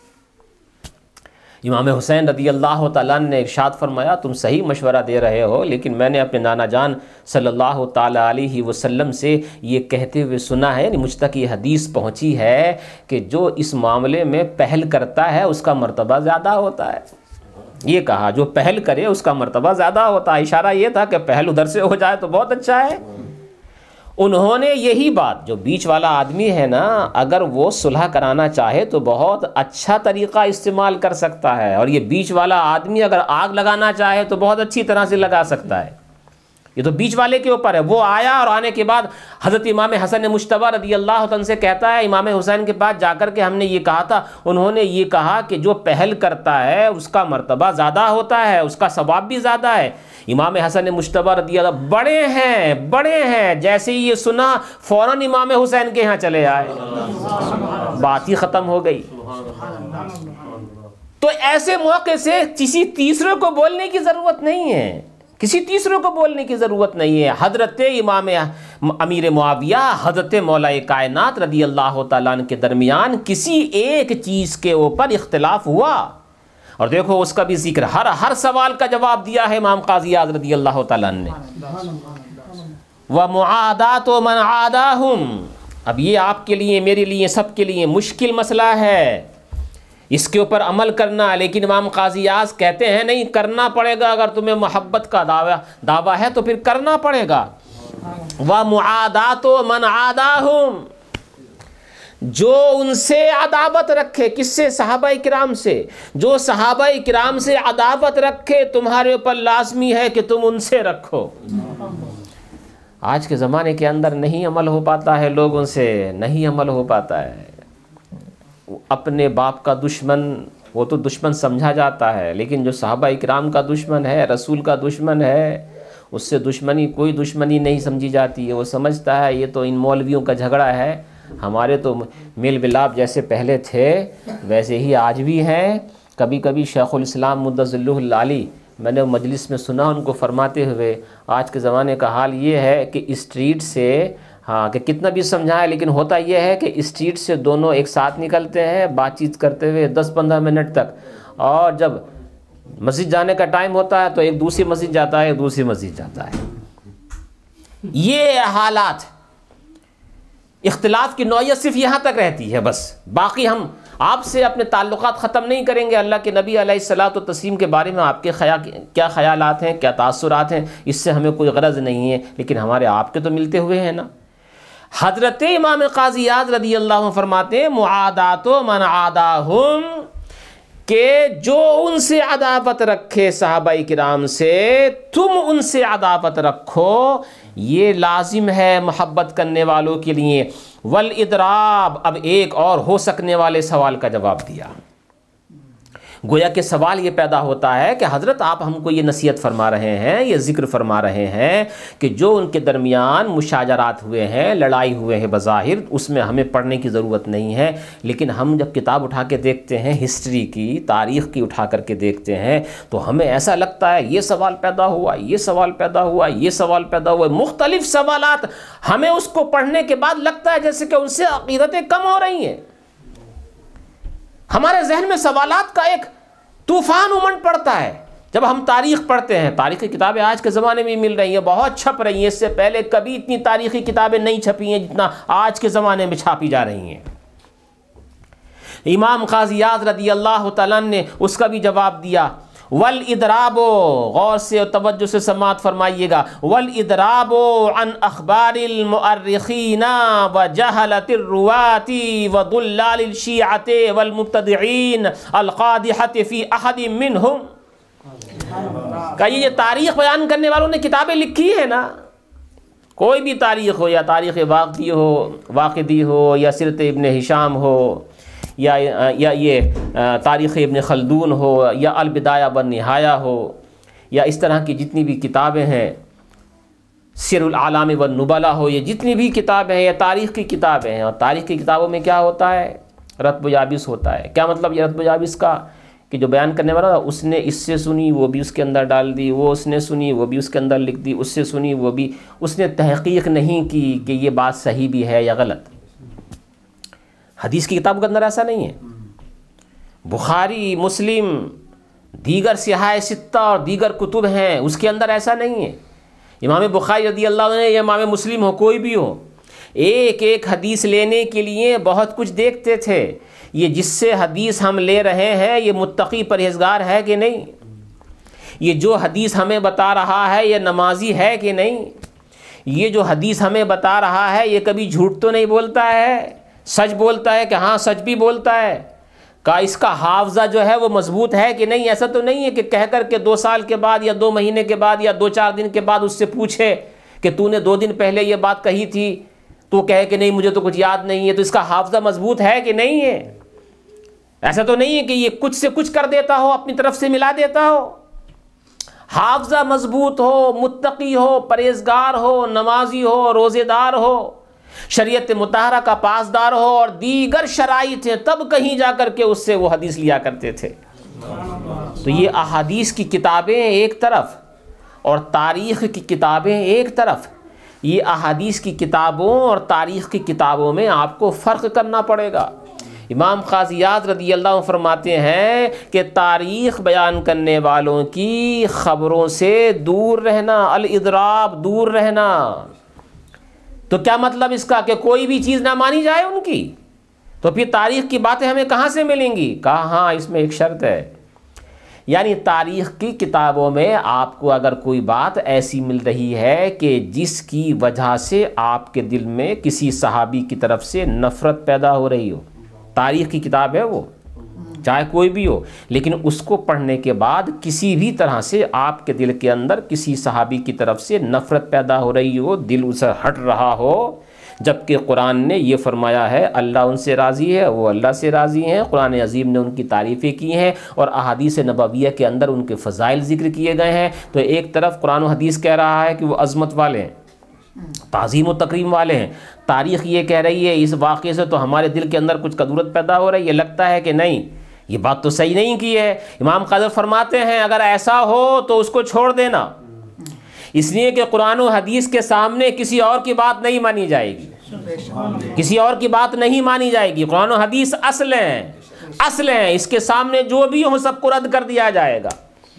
इमाम हुसैन रज़ी अल्लाह तआला अन्हु ने इरशाद फरमाया, तुम सही मशवरा दे रहे हो, लेकिन मैंने अपने नाना जान सल्लल्लाहु ताला अलैहि वसल्लम से ये कहते हुए सुना है, मुझ तक ये हदीस पहुँची है कि जो इस मामले में पहल करता है उसका मर्तबा ज़्यादा होता है। ये कहा जो पहल करे उसका मर्तबा ज़्यादा होता है। इशारा ये था कि पहल उधर से हो जाए तो बहुत अच्छा है। उन्होंने यही बात, जो बीच वाला आदमी है ना, अगर वो सुलह कराना चाहे तो बहुत अच्छा तरीक़ा इस्तेमाल कर सकता है, और ये बीच वाला आदमी अगर आग लगाना चाहे तो बहुत अच्छी तरह से लगा सकता है। ये तो बीच वाले के ऊपर है। वो आया और आने के बाद हज़रत इमाम हसन मुश्तबा रज़ी अल्लाह तआला से कहता है, इमाम हुसैन के पास जाकर के हमने ये कहा था, उन्होंने ये कहा कि जो पहल करता है उसका मर्तबा ज़्यादा होता है, उसका सवाब भी ज़्यादा है। इमाम हसन मुश्तबा रज़ी अल्लाह बड़े हैं, जैसे ही ये सुना फ़ौरन इमाम हुसैन के यहाँ चले आए, बात ही ख़त्म हो गई। तो ऐसे मौके से किसी तीसरे को बोलने की ज़रूरत नहीं है, किसी तीसरे को बोलने की ज़रूरत नहीं है। हज़रत इमाम अमीर मुआविया हज़रत मौलाए कायनात रज़ी अल्लाह तआला अन्हु के दरमियान किसी एक चीज़ के ऊपर इख्तिलाफ हुआ, और देखो उसका भी जिक्र, हर सवाल का जवाब दिया है इमाम क़ाज़ी आज़म रज़ी अल्लाह तआला अन्हु ने। व मुआदात मन आदाहुम, अब ये आपके लिए मेरे लिए सबके लिए मुश्किल मसला है, इसके ऊपर अमल करना। लेकिन इमाम क़ाज़ी आज़म कहते हैं नहीं, करना पड़ेगा। अगर तुम्हें मोहब्बत का दावा है तो फिर करना पड़ेगा। व मुआदातो मन आदाहुम, जो उनसे अदावत रखे, किससे? सहाबाए किराम से। जो सहाबाए किराम से अदावत रखे तुम्हारे ऊपर लाजमी है कि तुम उनसे रखो। आज के ज़माने के अंदर नहीं अमल हो पाता है, लोगों से नहीं अमल हो पाता है। अपने बाप का दुश्मन वो तो दुश्मन समझा जाता है, लेकिन जो सहाबाए किराम का दुश्मन है, रसूल का दुश्मन है, उससे दुश्मनी कोई दुश्मनी नहीं समझी जाती है। वो समझता है ये तो इन मौलवियों का झगड़ा है, हमारे तो मेल मिलाप जैसे पहले थे वैसे ही आज भी हैं। कभी कभी शेखुल इस्लाम मुद्दज़िल्लुहुल आली, मैंने मजलिस में सुना उनको फरमाते हुए, आज के ज़माने का हाल ये है कि स्ट्रीट से, हाँ, कि कितना भी समझाएं लेकिन होता यह है कि स्ट्रीट से दोनों एक साथ निकलते हैं बातचीत करते हुए 10-15 मिनट तक, और जब मस्जिद जाने का टाइम होता है तो एक दूसरी मस्जिद जाता है, एक दूसरी मस्जिद जाता है। ये हालात इख्तिलाफ की नौयत सिर्फ यहाँ तक रहती है बस, बाकी हम आपसे अपने ताल्लुकात ख़त्म नहीं करेंगे। अल्लाह के नबी अलैहिस्सलातु तस्लीम के बारे में आपके क्या ख़यालात हैं, क्या तासुरात हैं, इससे हमें कोई गरज नहीं है, लेकिन हमारे आपके तो मिलते हुए हैं ना। हज़रत इमाम क़ाज़ी आज़ रज़ी अल्लाह अन्हु फरमाते हैं मुआदातो मन आदाहुम, के जो उनसे अदावत रखे सहाबाई किराम से तुम उनसे अदावत रखो, ये लाजिम है मोहब्बत करने वालों के लिए। वल इदराब, अब एक और हो सकने वाले सवाल का जवाब दिया। गोया के सवाल ये पैदा होता है कि हज़रत आप हमको ये नसीहत फरमा रहे हैं, ये ज़िक्र फरमा रहे हैं कि जो उनके दरमियान मुशाजरात हुए हैं, लड़ाई हुए हैं बज़ाहिर, उसमें हमें पढ़ने की ज़रूरत नहीं है, लेकिन हम जब किताब उठा के देखते हैं, हिस्ट्री की, तारीख़ की उठा करके देखते हैं, तो हमें ऐसा लगता है ये सवाल पैदा हुआ, ये सवाल पैदा हुआ, ये सवाल पैदा हुआ, मुख्तलिफ़ सवालात। हमें उसको पढ़ने के बाद लगता है जैसे कि उनसे अक़ीदतें कम हो रही हैं। हमारे जहन में सवालात का एक तूफान उमड़ पड़ता है जब हम तारीख़ पढ़ते हैं। तारीख़ की किताबें आज के ज़माने में मिल रही हैं, बहुत छप रही हैं, इससे पहले कभी इतनी तारीख़ी किताबें नहीं छपी हैं जितना आज के ज़माने में छापी जा रही हैं। इमाम क़ाज़ी आज़ रज़ी अल्लाह तआला ने उसका भी जवाब दिया। वल इदराबो, गौर से और तवज्जो से समात फरमाइएगा, वल इदराबो अन अखबारिल मुअर्रिखीना व जहलतिर रुवाती व दुल्लालिल शियाते वल मुब्तदिईन अल क़ादिहति फ़ी अहदिम मिनहुम। का ये तारीख़ बयान करने वालों ने किताबें लिखी है ना, कोई भी तारीख़ हो, या तारीख़ वाक़िदी हो, या सीरत इब्न हिशाम हो, या ये तारीख़ इब्न खल्दून हो, या अल बिदाया व निहाया हो, या इस तरह की जितनी भी किताबें हैं, सिरुल आलाम व नुबला हो, ये जितनी भी किताबें हैं, ये तारीख़ की किताबें हैं। और तारीख़ की किताबों में क्या होता है? रत्ब याबिस होता है। क्या मतलब ये रत्ब याबिस का? कि जो बयान करने वाला उसने इससे सुनी, वो भी उसके अंदर डाल दी, वो उसने सुनी, वो भी उसके अंदर लिख दी, उससे सुनी, वो भी, उसने तहक़ीक़ नहीं की कि ये बात सही भी है या गलत। हदीस की किताब के अंदर ऐसा नहीं है। बुखारी, मुस्लिम, दीगर सिहाए सित्ता और दीगर कुतुब हैं, उसके अंदर ऐसा नहीं है। इमाम बुखारी रज़ी अल्लाह अन्हु या इमाम मुस्लिम हो, कोई भी हो, एक एक हदीस लेने के लिए बहुत कुछ देखते थे। ये जिससे हदीस हम ले रहे हैं ये मुत्तकी परहेज़गार है कि नहीं, ये जो हदीस हमें बता रहा है ये नमाजी है कि नहीं, ये जो हदीस हमें बता रहा है ये कभी झूठ तो नहीं बोलता है, सच बोलता है कि हाँ सच भी बोलता है, का इसका हाफजा जो है वो मजबूत है कि नहीं। ऐसा तो नहीं है कि कह कर के 2 साल के बाद या 2 महीने के बाद या 2-4 दिन के बाद उससे पूछे कि तूने 2 दिन पहले ये बात कही थी, तो कहे कि नहीं मुझे तो कुछ याद नहीं है, तो इसका हाफजा मजबूत है कि नहीं है। ऐसा तो नहीं है कि ये कुछ से कुछ कर देता हो, अपनी तरफ से मिला देता हो। हाफजा मजबूत हो, मुत्तकी हो, परहेजगार हो, नमाजी हो, रोज़ेदार हो, शरीयत मुताहरा का पासदार हो और दीगर शराइत हैं, तब कहीं जाकर के उससे वो हदीस लिया करते थे। तो ये अहादीस की किताबें एक तरफ और तारीख़ की किताबें एक तरफ। ये अहादीस की किताबों और तारीख़ की किताबों में आपको फ़र्क करना पड़ेगा। इमाम क़ाज़ी आज़ रज़ी अल्लाह अन्हु फरमाते हैं कि तारीख़ बयान करने वालों की ख़बरों से दूर रहना, अल इदराब, दूर रहना। तो क्या मतलब इसका कि कोई भी चीज़ ना मानी जाए उनकी, तो फिर तारीख़ की बातें हमें कहाँ से मिलेंगी? कहा हाँ इसमें एक शर्त है, यानी तारीख़ की किताबों में आपको अगर कोई बात ऐसी मिल रही है कि जिसकी वजह से आपके दिल में किसी सहाबी की तरफ से नफ़रत पैदा हो रही हो, तारीख़ की किताब है वो, चाहे कोई भी हो, लेकिन उसको पढ़ने के बाद किसी भी तरह से आपके दिल के अंदर किसी सहाबी की तरफ से नफ़रत पैदा हो रही हो, दिल उसे हट रहा हो, जबकि कुरान ने ये फरमाया है अल्लाह उनसे राज़ी है, वो अल्लाह से राज़ी हैं, कुरान अज़ीम ने उनकी तारीफ़ें की हैं और अहादीस नबविय्या के अंदर उनके फ़ज़ाइल ज़िक्र किए गए हैं। तो एक तरफ कुरान और हदीस कह रहा है कि वो अज़मत वाले हैं, ताज़ीम व तकरीम वाले हैं, तारीख़ ये कह रही है इस वाक़े से तो हमारे दिल के अंदर कुछ कदूरत पैदा हो रही है, लगता है कि नहीं ये बात तो सही नहीं की है। इमाम क़ाज़ी फरमाते हैं अगर ऐसा हो तो उसको छोड़ देना, इसलिए कि कुरान और हदीस के सामने किसी और की बात नहीं मानी जाएगी, किसी और की बात नहीं मानी जाएगी। कुरान और हदीस असल हैं, असल हैं, इसके सामने जो भी हो सबको रद्द कर दिया जाएगा।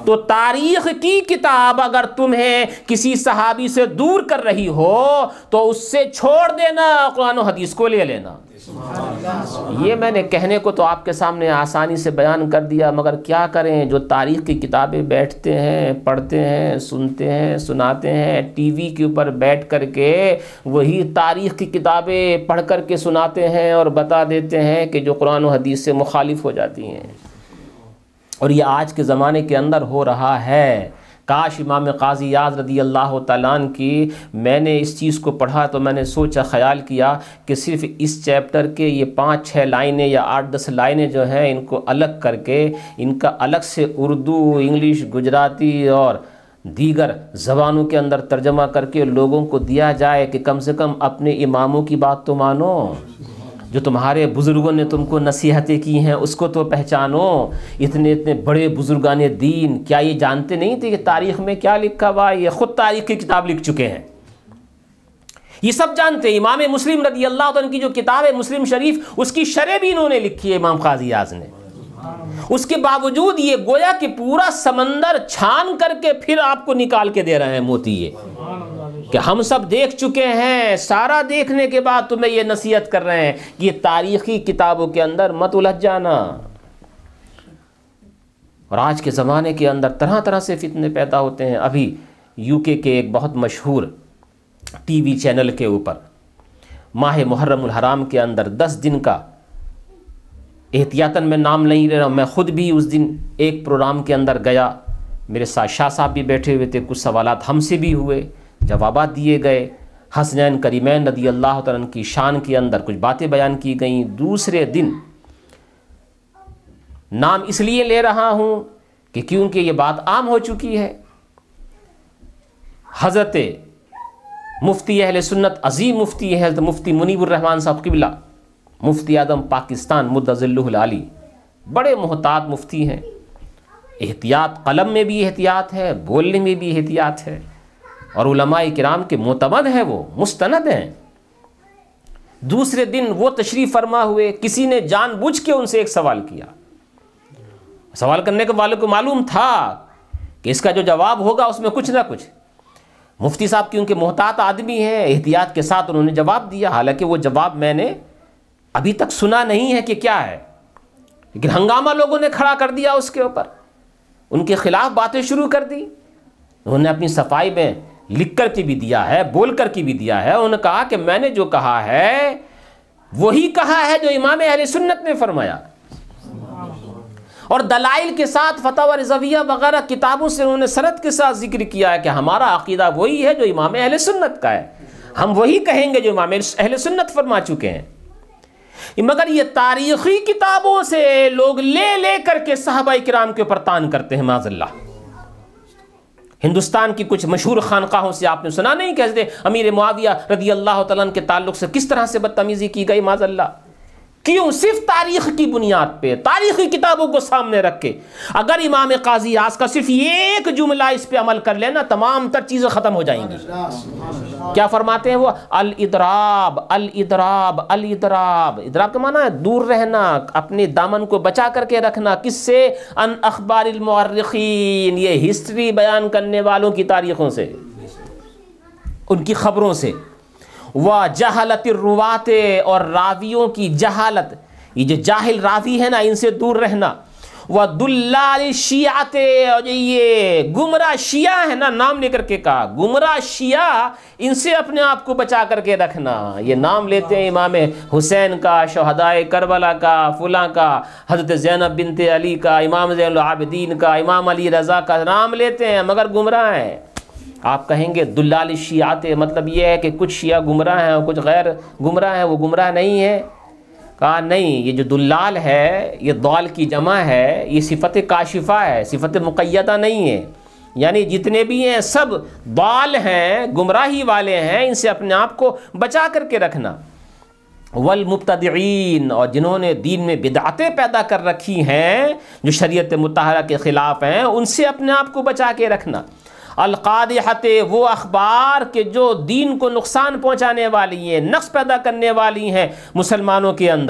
तो तारीख की किताब अगर तुम्हें किसी सहाबी से दूर कर रही हो तो उससे छोड़ देना, कुरान और हदीस को ले लेना। ये मैंने कहने को तो आपके सामने आसानी से बयान कर दिया, मगर क्या करें, जो तारीख़ की किताबें बैठते हैं, पढ़ते हैं, सुनते हैं, सुनाते हैं, टीवी के ऊपर बैठ कर के वही तारीख़ की किताबें पढ़ कर के सुनाते हैं और बता देते हैं कि जो कुरान और हदीस से मुखालिफ हो जाती हैं। और ये आज के ज़माने के अंदर हो रहा है। काश इमाम गाज़ी-ए-आज़म रज़ी अल्लाह तआला अन्हु की, मैंने इस चीज़ को पढ़ा तो मैंने सोचा, ख़याल किया कि सिर्फ़ इस चैप्टर के ये 5-6 लाइनें या 8-10 लाइनें जो हैं, इनको अलग करके, इनका अलग से उर्दू, इंग्लिश, गुजराती और दीगर ज़बानों के अंदर तर्जमा करके लोगों को दिया जाए कि कम से कम अपने इमामों की बात तो मानो, जो तुम्हारे बुज़ुर्गों ने तुमको नसीहतें की हैं उसको तो पहचानो। इतने इतने बड़े बुज़ुर्गाने दीन क्या ये जानते नहीं थे कि तारीख़ में क्या लिखा हुआ? ये ख़ुद तारीख़ की किताब लिख चुके हैं, ये सब जानते हैं। इमाम मुस्लिम रज़ी अल्लाह तआला की जो किताब है मुस्लिम शरीफ, उसकी शरह भी इन्होंने लिखी है इमाम गाज़ी-ए-आज़म ने। उसके बावजूद ये गोया कि पूरा समंदर छान करके फिर आपको निकाल के दे रहे हैं मोती, ये कि हम सब देख चुके हैं, सारा देखने के बाद तुम्हें ये नसीहत कर रहे हैं कि ये तारीख़ी किताबों के अंदर मत उलझ जाना। और आज के ज़माने के अंदर तरह तरह से फितने पैदा होते हैं। अभी यूके के एक बहुत मशहूर टीवी चैनल के ऊपर माह मुहर्रमुल हराम के अंदर 10 दिन का, एहतियातन मैं नाम नहीं ले रहा, मैं ख़ुद भी उस दिन एक प्रोग्राम के अंदर गया, मेरे साथ शाह साहब भी बैठे हुए थे, कुछ सवालात हमसे भी हुए, जवाबात दिए गए। हसनैन करीमैन रज़ी अल्लाह तआला की शान के अंदर कुछ बातें बयान की गई। दूसरे दिन नाम इसलिए ले रहा हूँ कि क्योंकि ये बात आम हो चुकी है, हज़रत मुफ्ती अहले सुन्नत अज़ीम मुफ्ती है हज़रत मुफ्ती मुनीबुर रहमान साहब क़िबला, मुफ्ती आज़म पाकिस्तान मुद्दज़िल्लुहुल आली, बड़े मोहतात मुफ्ती हैं। एहतियात, कलम में भी एहतियात है, बोलने में भी एहतियात है, और उलमाए किराम के मोतमद है, वो मुस्तनद हैं। दूसरे दिन वो तशरीफ़ फरमा हुए, किसी ने जानबूझ के उनसे एक सवाल किया। सवाल करने के वालों को मालूम था कि इसका जो जवाब होगा उसमें कुछ ना कुछ, मुफ्ती साहब क्योंकि मोहतात आदमी हैं, एहतियात के साथ उन्होंने जवाब दिया। हालांकि वो जवाब मैंने अभी तक सुना नहीं है कि क्या है, लेकिन हंगामा लोगों ने खड़ा कर दिया उसके ऊपर, उनके खिलाफ बातें शुरू कर दी। उन्होंने अपनी सफाई में लिख कर के भी दिया है, बोल कर के भी दिया है। उन्होंने कहा कि मैंने जो कहा है वही कहा है जो इमाम अहले सुन्नत ने फरमाया, और दलाइल के साथ फतवा रिज़विया वगैरह किताबों से उन्होंने सनद के साथ जिक्र किया है कि हमारा अकीदा वही है जो इमाम अहले सुन्नत का है, हम वही कहेंगे जो इमाम अहले सुन्नत फरमा चुके हैं। मगर ये तारीख़ी किताबों से लोग ले करके सहाबाए किराम के ऊपर तान करते हैं माज़अल्लाह। हिंदुस्तान की कुछ मशहूर खानकाहों से आपने सुना नहीं कि हज़रत अमीर मुआविया रज़ी अल्लाह तआला अन्हु के ताल्लुक़ से किस तरह से बदतमीज़ी की गई माज़अल्लाह। क्यों? सिर्फ तारीख़ की बुनियाद पे, तारीख़ी किताबों को सामने रख के। अगर इमाम गाज़ी-ए-आज़म का सिर्फ एक जुमला इस पे अमल कर लेना, तमाम तर चीज़ें ख़त्म हो जाएंगी। क्या फरमाते हैं वो? अल इदराब, अल इदराब, अल इदराब। इदराब का माना है दूर रहना, अपने दामन को बचा करके रखना। किससे? अन अखबारिल मुअर्रिखीन, ये हिस्ट्री बयान करने वालों की तारीख़ों से, उनकी ख़बरों से। वह जहालत रुवाते, और रावियों की जहालत, ये जो जाहिल रावी है ना, इनसे दूर रहना। वह दुल्लाल शियाते, और ये गुमराह शिया है ना, नाम लेकर के कहा गुमराह शिया, इनसे अपने आप को बचा करके रखना। ये नाम लेते हैं इमाम हुसैन का, शहदाए करबला का, फुला का, हज़रत ज़ैनब बिनते अली का, इमाम ज़ैनुल आबिदीन का, इमाम अली रज़ा का नाम लेते हैं, मगर गुमराह हैं। आप कहेंगे दुल्लाल शियाते, मतलब ये है कि कुछ शिया गुमराह हैं और कुछ गैर गुमराह हैं, वो गुमराह नहीं है। कहा नहीं, ये जो दुल्लाल है ये दौल की जमा है, ये सिफत काशिफा है, सिफत मुक़य्यदा नहीं है। यानी जितने भी हैं सब दौल हैं, गुमराही वाले हैं, इनसे अपने आप को बचा करके रखना। वल मुब्तदिईन, और जिन्होंने दीन में बिदअतें पैदा कर रखी हैं जो शरीयत मुतहरा के ख़िलाफ़ हैं, उनसे अपने आप को बचा के रखना। अल-क़ादिहते, वो अखबार के जो दीन को नुकसान पहुँचाने वाली हैं, नक़्स पैदा करने वाली हैं मुसलमानों के अंदर,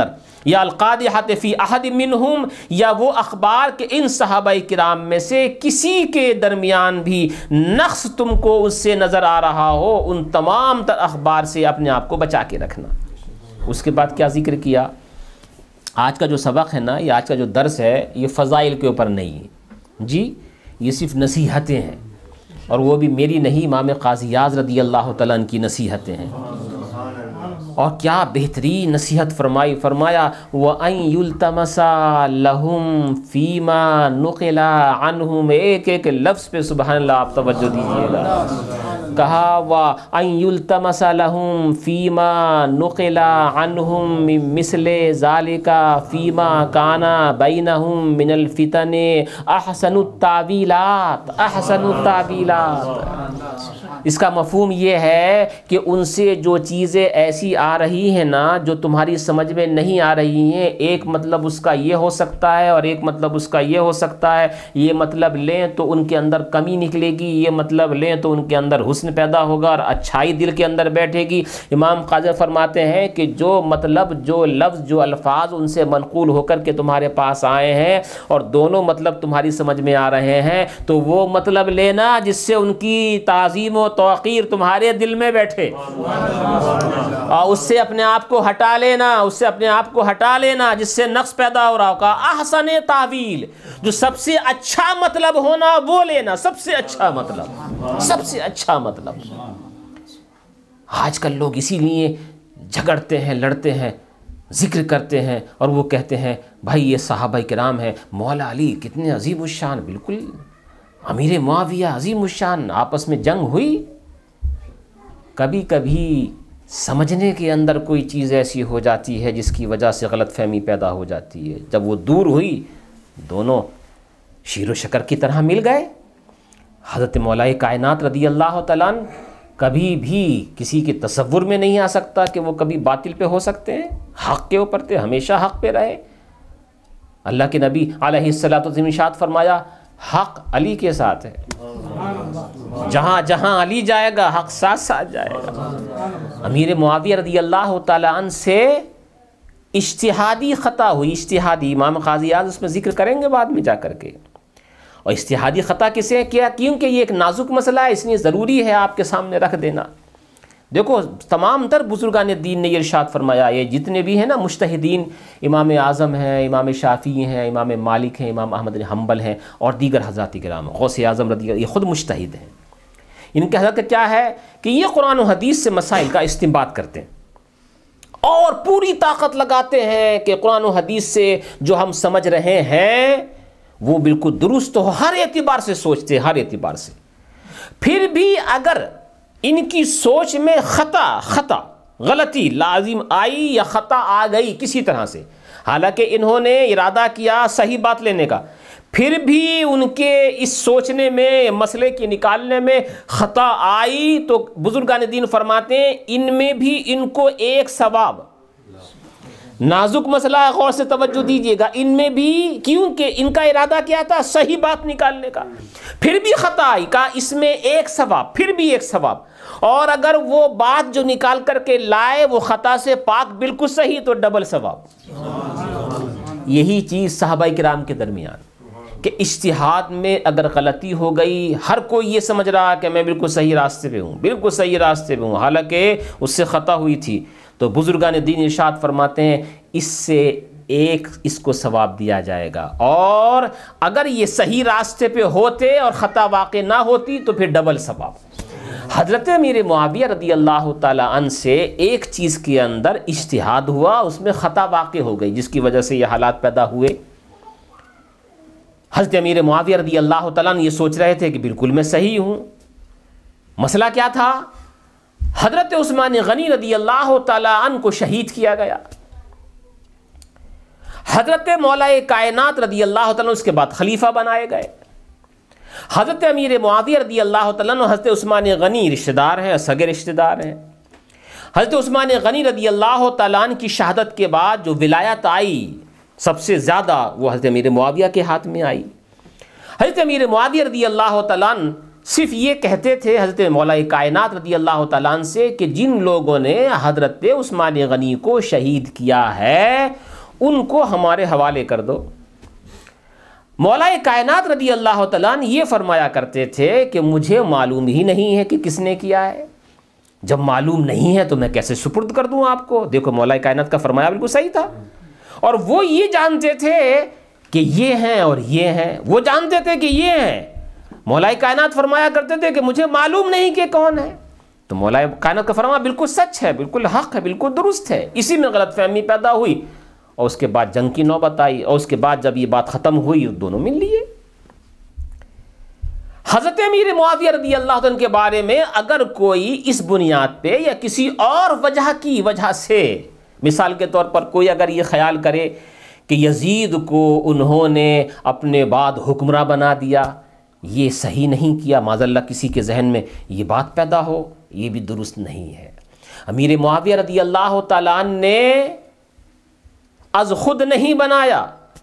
या अलकादिहत फ़ी अहद मिनहुम, या वो अखबार के इन सहाबाए किराम में से किसी के दरमियान भी नक्स तुमको उससे नज़र आ रहा हो, उन तमाम तर अखबार से अपने आप को बचा के रखना। उसके बाद क्या जिक्र किया? आज का जो सबक है ना, ये आज का जो दर्स है, ये फ़ज़ाइल के ऊपर नहीं है जी, ये सिर्फ नसीहतें हैं, और वो भी मेरी नहीं, इमाम ग़ाज़ी रज़ी अल्लाह तआला अन्हु की नसीहतें हैं। और क्या बेहतरीन नसीहत फरमाया व अन युल्तमसा लहुम फ़ीमा नुक़िला अन्हुम, एक एक लफ्ज़ पे सुबहान अल्लाह आप तवज्जो दीजिएगा। कहा व अन युल्तमसा लहुम फ़ीमा नुक़िला अन्हुम मिस्ले ज़ालिका फ़ीमा काना बैनहुम मिनल फ़ितने अहसनुत तावीलात, अहसनुत तावीलात। इसका मफ़हूम ये है कि उनसे जो चीज़ें ऐसी आ रही हैं ना, जो तुम्हारी समझ में नहीं आ रही हैं, एक मतलब उसका ये हो सकता है और एक मतलब उसका ये हो सकता है। ये मतलब लें तो उनके अंदर कमी निकलेगी, ये मतलब लें तो उनके अंदर हुस्न पैदा होगा और अच्छाई दिल के अंदर बैठेगी। इमाम क़ाज़ी फरमाते हैं कि जो मतलब, जो लफ्ज़, जो अल्फाज उनसे मनक़ूल होकर के तुम्हारे पास आए हैं और दोनों मतलब तुम्हारी समझ में आ रहे हैं, तो वो मतलब लेना जिससे उनकी ताज़ीम और तौक़ीर तुम्हारे दिल में बैठे, और उससे अपने आप को हटा लेना, उससे अपने आप को हटा लेना जिससे नक्स पैदा हो रहा होगा। अहसन तावील, जो सबसे अच्छा मतलब होना वो लेना, सबसे अच्छा मतलब, सबसे अच्छा मतलब। आजकल लोग इसीलिए झगड़ते हैं, लड़ते हैं, जिक्र करते हैं और वो कहते हैं भाई ये सहाबा किराम है, मौला अली कितने अजीम उश्शान, बिल्कुल अमीर मुआविया अजीम उश्शान, आपस में जंग हुई। कभी कभी समझने के अंदर कोई चीज़ ऐसी हो जाती है जिसकी वजह से गलत फहमी पैदा हो जाती है। जब वो दूर हुई, दोनों शीरो शकर की तरह मिल गए। हज़रत मौलाए कायनात रज़ी अल्लाह तआला अन्हु कभी भी किसी के तसव्वुर में नहीं आ सकता कि वो कभी बातिल पे हो सकते हैं, हक़ के ऊपर थे, हमेशा हक़ पे रहे। अल्लाह के नबी अलैहिस्सलातु इरशाद फरमाया, हक़ अली के साथ है, जहाँ जहाँ अली जाएगा हक़ साथ साथ जाएगा। अमीर मुआविया रज़ी अल्लाह तआला अन्हु से इज्तिहादी ख़ता हुई, इज्तिहादी, इमाम ग़ाज़ी उसमें ज़िक्र करेंगे बाद में जा कर के। और इज्तिहादी ख़ता किसे किया? क्योंकि ये एक नाजुक मसला है, इसलिए ज़रूरी है आपके सामने रख देना। देखो तमाम तर बुजुर्गान दीन ने ये इरशाद फरमाया, ये जितने भी हैं ना मुज्तहिदीन, इमाम आज़म हैं, इमाम शाफ़ी हैं, इमाम मालिक हैं, इमाम अहमद हम्बल हैं और दीगर हज़रात किराम, गौस-ए-आज़म रज़ी, ये ख़ुद मुज्तहिद हैं। इनके हज़रत क्या है कि ये कुरान और हदीस से मसाइल का इस्तिंबात करते हैं और पूरी ताकत लगाते हैं कि कुरान और हदीस से जो हम समझ रहे हैं वो बिल्कुल दुरुस्त हो, हर एतबार से सोचते हैं, हर एतबार से। फिर भी अगर इनकी सोच में खता गलती लाजिम आई या ख़ता आ गई किसी तरह से, हालांकि इन्होंने इरादा किया सही बात लेने का, फिर भी उनके इस सोचने में, मसले के निकालने में ख़ता आई, तो बुजुर्गान दीन फरमाते हैं इनमें भी इनको एक सवाब, नाजुक मसला है, गौर से तवज्जो दीजिएगा, इनमें भी, क्योंकि इनका इरादा क्या था सही बात निकालने का, फिर भी ख़ता आई का इसमें एक सवाब, फिर भी एक सवाब। और अगर वो बात जो निकाल करके लाए वो ख़ता से पाक बिल्कुल सही, तो डबल सवाब। यही चीज़ सहाबाए किराम के दरमियान कि इज्तिहाद में अगर गलती हो गई, हर कोई ये समझ रहा कि मैं बिल्कुल सही रास्ते पे हूँ, बिल्कुल सही रास्ते पे हूँ, हालांकि उससे ख़ता हुई थी, तो बुजुर्गान दीन इरशाद फरमाते हैं इससे एक इसको सवाब दिया जाएगा, और अगर ये सही रास्ते पे होते और ख़ता वाक़ई ना होती तो फिर डबल सवाब। हज़रत अमीर मुआविया रज़ी अल्लाह तआला अन्हु से एक चीज़ के अंदर इज्तिहाद हुआ, उसमें ख़ता वाक़ई हो गई, जिसकी वजह से ये हालात पैदा हुए। हज़रत अमीर मुआविया रज़ी अल्लाह तआला अन्हु ये सोच रहे थे कि बिल्कुल मैं सही हूँ। मसला क्या था? हज़रत उस्मान गनी रज़ी अल्लाह तआला अन्हु को शहीद किया गया। हज़रत मौलाए कायनात रज़ी अल्लाह तआला उसके बाद खलीफा बनाए गए। हज़रत अमीर मुआविया रज़ी अल्लाह तआला हज़रत उस्मान गनी रिश्तेदार हैं, सगे रिश्तेदार हैं। हज़रत उस्मान गनी रज़ी अल्लाह तआला की शहादत के बाद जो विलायत आई सबसे ज़्यादा वो हज़रत अमीर मुआविया के हाथ में आई। हज़रत अमीर मुआविया रज़ी अल्लाह तआला सिर्फ ये कहते थे हज़रत मौलाए कायनात रज़ी अल्लाह तआला से कि जिन लोगों ने हज़रत उस्मान गनी को शहीद किया है उनको हमारे हवाले कर दो। मौलाए कायनात रदी अल्लाह तआला अन्हु ये फरमाया करते थे कि मुझे मालूम ही नहीं है कि किसने किया है, जब मालूम नहीं है तो मैं कैसे सुपुर्द कर दूं आपको। देखो मौलाए कायनात का फरमाया बिल्कुल सही था। और वो ये जानते थे कि ये हैं और ये हैं, वो जानते थे कि ये हैं। मौलाए कायनात फरमाया करते थे कि मुझे मालूम नहीं कि कौन है। तो मौलाए कायनात का फरमाया बिल्कुल सच है, बिल्कुल हक है, बिल्कुल दुरुस्त है। इसी में गलतफहमी पैदा हुई और उसके बाद जंग की नौबत आई और उसके बाद जब ये बात ख़त्म हुई दोनों मिल लिए। हज़रत अमीर मुआविया रज़ी अल्लाह अन्हु के बारे में अगर कोई इस बुनियाद पे या किसी और वजह से, मिसाल के तौर पर कोई अगर ये ख्याल करे कि यजीद को उन्होंने अपने बाद हुक्मरां बना दिया, ये सही नहीं किया, माज़अल्लाह किसी के जहन में ये बात पैदा हो, ये भी दुरुस्त नहीं है। अमीर मुआविया रज़ी अल्लाह तआला अन्हु ने अज खुद नहीं बनाया।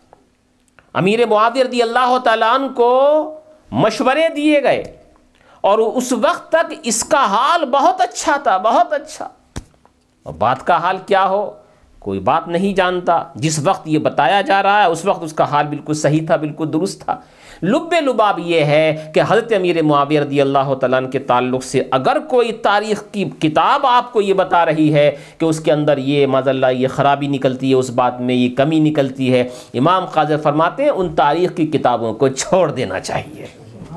अमीर मुआविया रज़ी अल्लाह तआला अन्हु को मशवरे दिए गए और उस वक्त तक इसका हाल बहुत अच्छा था, बहुत अच्छा। और बात का हाल क्या हो कोई बात नहीं जानता। जिस वक्त ये बताया जा रहा है उस वक्त उसका हाल बिल्कुल सही था, बिल्कुल दुरुस्त था। लुब्बे लुबाब ये है कि हज़रत अमीर मुआविया रज़ी अल्लाह तआला अन्हु के ताल्लुक़ से अगर कोई तारीख़ की किताब आपको ये बता रही है कि उसके अंदर ये माज़अल्लाह ये ख़राबी निकलती है, उस बात में ये कमी निकलती है, इमाम क़ाज़ी फरमाते हैं उन तारीख़ की किताबों को छोड़ देना चाहिए,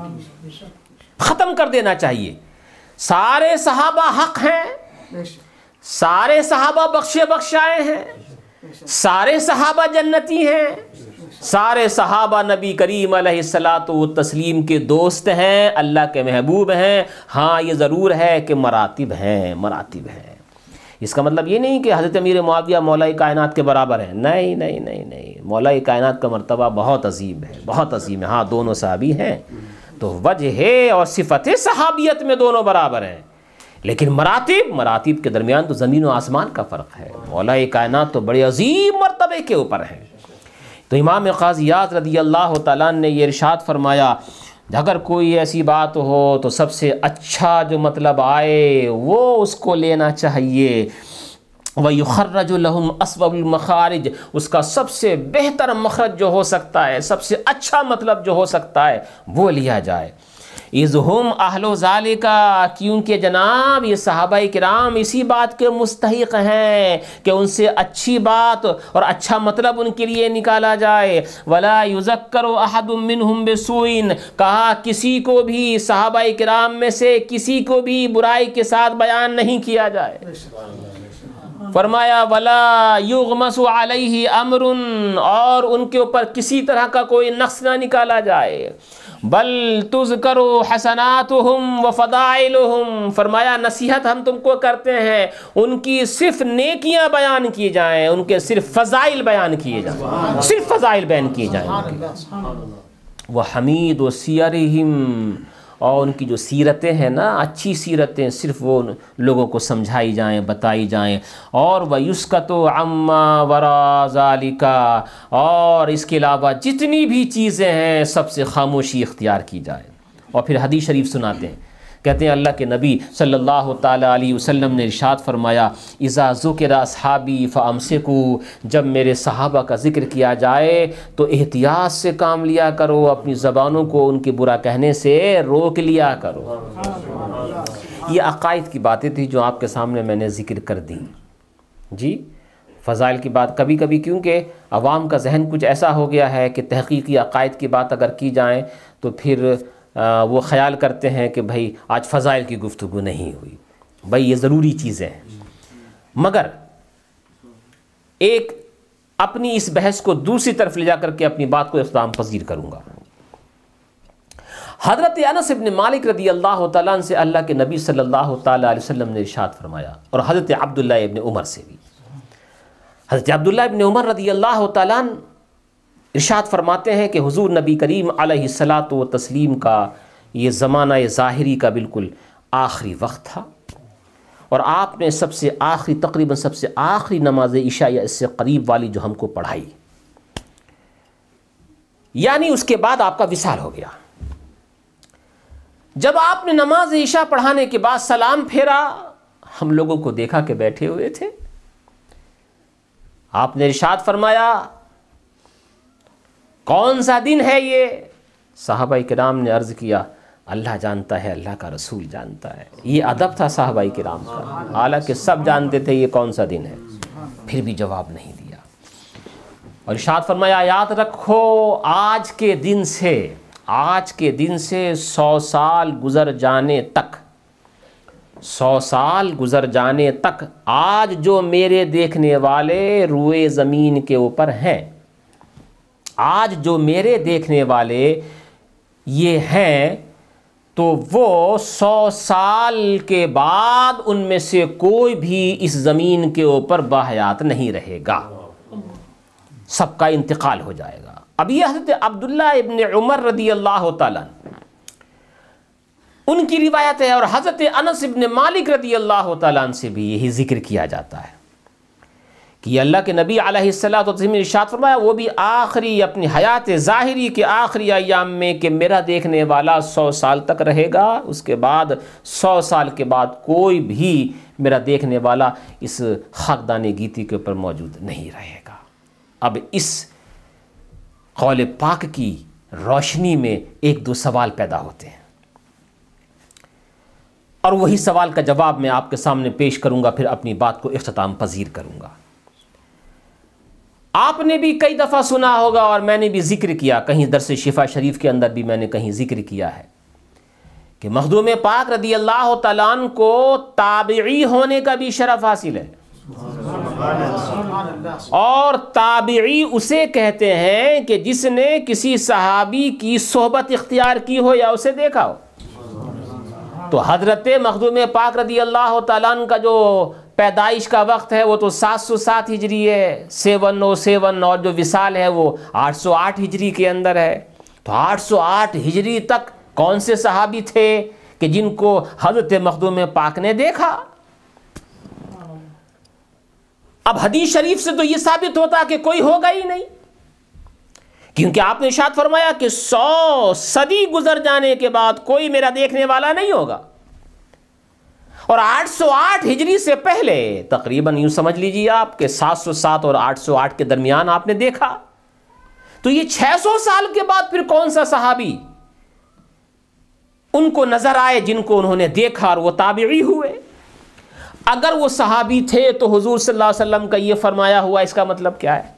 ख़त्म कर देना चाहिए। सारे सहाबा हक़ हैं, सारे सहाबा बख्शे बख्शाए हैं, सारे सहाबा जन्नती हैं, सारे सहाबा नबी करीम अलैहिस्सलातु व तस्लीम के दोस्त हैं, अल्लाह के महबूब हैं। हाँ ये ज़रूर है कि मरातिब हैं, मरातिब हैं। इसका मतलब ये नहीं कि हज़रत अमीर मुआविया मौलाए कायनात के बराबर है, नहीं नहीं नहीं नहीं, मौलाए कायनात का मर्तबा बहुत अजीम है, बहुत अजीम है। हाँ दोनों सहाबी हैं तो वजह और सिफत सहाबियत में दोनों बराबर हैं, लेकिन मरातिब के दरमियान तो ज़मीन और आसमान का फ़र्क है। मौलाए कायनात तो बड़े अजीम मर्तबे के ऊपर है। तो इमाम ग़ाज़ियात रज़ी अल्लाह तआला अन्हु ने ये इरशाद फरमाया अगर कोई ऐसी बात हो तो सबसे अच्छा जो मतलब आए वो उसको लेना चाहिए। वयुख़र्रजु लहुम अस्वबुल मखारिज, उसका सबसे बेहतर मखरज जो हो सकता है, सबसे अच्छा मतलब जो हो सकता है वो लिया जाए। इज़हुम अहलो ज़ालिका, क्योंकि जनाब ये सहाबाए किराम इसी बात के मुस्तहिक़ हैं कि उनसे अच्छी बात और अच्छा मतलब उनके लिए निकाला जाए। वला युज़क्करु अहदुम मिनहुम बिसूइन, कहा किसी को भी सहाबाए किराम में से किसी को भी बुराई के साथ बयान नहीं किया जाए। फरमाया वला युग़मसु अलैहि अमरुन, और उनके ऊपर किसी तरह का कोई नक्स ना निकाला जाए। बल तुज़करु हसनातुहुम व फ़दाइलुहुम, फरमाया नसीहत हम तुमको करते हैं उनकी सिर्फ नेकियां बयान की जाएं, उनके सिर्फ फ़ज़ाइल बयान किए जाएं, सिर्फ फ़ज़ाइल बयान किए जाएं। व हमीद व सियरिहिम, और उनकी जो सीरतें हैं ना अच्छी सीरतें सिर्फ वो लोगों को समझाई जाएं, बताई जाएं। और वयुस्कतु अम्मा वरा ज़ालिका, और इसके अलावा जितनी भी चीज़ें हैं सबसे खामोशी इख्तियार की जाए। और फिर हदीस शरीफ सुनाते हैं, कहते हैं अल्लाह के नबी सल्लल्लाहु ताला अलैहि वसल्लम ने इरशाद फरमाया इज़ा ज़ुकिरा अस्हाबी फ़अम्सिकू, जब मेरे सहाबा का ज़िक्र किया जाए तो एहतियात से काम लिया करो, अपनी ज़बानों को उनके बुरा कहने से रोक लिया करो। ये अक़ाइद की बातें थी जो आपके सामने मैंने ज़िक्र कर दी जी। फ़ज़ाइल की बात कभी कभी क्योंकि अवाम का जहन कुछ ऐसा हो गया है कि तहक़ीक़ी अक़ाइद की बात अगर की जाए तो फिर वो ख़याल करते हैं कि भाई आज फ़ज़ाइल की गुफ्तगू नहीं हुई। भाई ये ज़रूरी चीज़ें हैं, मगर एक अपनी इस बहस को दूसरी तरफ ले जा करके अपनी बात को इख्तिताम पज़ीर करूँगा। हज़रत अनस इब्न मालिक रज़ी अल्लाह तआला अन्हु से अल्लाह के नबी सल्लल्लाहु तआला अलैहि वसल्लम ने इरशाद फरमाया, और हज़रत अब्दुल्ला इब्न उमर से भी, हज़रत अब्दुल्ला इब्न उमर रज़ी अल्लाह तआला अन्हु इरशाद फरमाते हैं कि हुज़ूर नबी करीम अलैहिस्सलातु व तस्लीम का ये ज़माना ज़ाहिरी का बिल्कुल आखिरी वक्त था, और आपने सबसे आखिरी तकरीबन सबसे आखिरी नमाज इशा या इससे करीब वाली जो हमको पढ़ाई, यानी उसके बाद आपका विसाल हो गया। जब आपने नमाज इशा पढ़ाने के बाद सलाम फेरा, हम लोगों को देखा कि बैठे हुए थे, आपने इरशाद फरमाया कौन सा दिन है ये? साहबा किराम ने अर्ज़ किया अल्लाह जानता है, अल्लाह का रसूल जानता है। ये अदब था साहबा किराम का, हालांकि सब जानते थे ये कौन सा दिन है, फिर भी जवाब नहीं दिया। और इरशाद फरमाया याद रखो आज के दिन से 100 साल गुज़र जाने तक, 100 साल गुज़र जाने तक आज जो मेरे देखने वाले रुए ज़मीन के ऊपर हैं, आज जो मेरे देखने वाले ये हैं, तो वो 100 साल के बाद उनमें से कोई भी इस ज़मीन के ऊपर बाहयात नहीं रहेगा, सबका इंतकाल हो जाएगा। अब ये हज़रत अब्दुल्ला इब्न उमर रदी अल्लाह ताला उनकी रिवायत है, और हज़रत अनस इब्न मालिक रदी अल्लाह ताला से भी यही जिक्र किया जाता है कि अल्लाह के नबी अलैहिस्सलाम ने इरशाद फरमाया, वो भी आखिरी अपनी हयात ज़ाहिरी के आखिरी अय्याम में, कि मेरा देखने वाला 100 साल तक रहेगा, उसके बाद 100 साल के बाद कोई भी मेरा देखने वाला इस खाकदानी गीती के ऊपर मौजूद नहीं रहेगा। अब इस कौल पाक की रोशनी में एक दो सवाल पैदा होते हैं, और वही सवाल का जवाब मैं आपके सामने पेश करूंगा, फिर अपनी बात को इख्तिताम पजीर करूंगा। आपने भी कई दफ़ा सुना होगा और मैंने भी जिक्र किया, कहीं दर्स-ए-शिफा शरीफ के अंदर भी मैंने कहीं जिक्र किया है कि मखदूम पाक रदी अल्लाह तआला अन्हु को ताबिई होने का भी शरफ हासिल है, और ताबिई उसे कहते हैं कि जिसने किसी सहाबी की सोहबत इख्तियार की हो या उसे देखा हो। तो हजरत मखदूम पाक रदी अल्लाह तआला अन्हु का जो पैदाइश का वक्त है वो तो 707 हिजरी है, 707, और जो विसाल है वो 808 हिजरी के अंदर है। तो 808 हिजरी तक कौन से सहाबी थे कि जिनको हजरत मखदूम पाक ने देखा? अब हदीस शरीफ से तो ये साबित होता कि कोई होगा ही नहीं, क्योंकि आपने इरशाद फरमाया कि 100 सदी गुजर जाने के बाद कोई मेरा देखने वाला नहीं होगा। और 808 हिजरी से पहले तकरीबन यूं समझ लीजिए आप कि 707 और 808 के दरमियान आपने देखा, तो ये 600 साल के बाद फिर कौन सा सहाबी उनको नजर आए जिनको उन्होंने देखा और वो ताबिई हुए? अगर वो सहाबी थे तो हुजूर सल्लल्लाहु अलैहि वसल्लम का ये फरमाया हुआ इसका मतलब क्या है?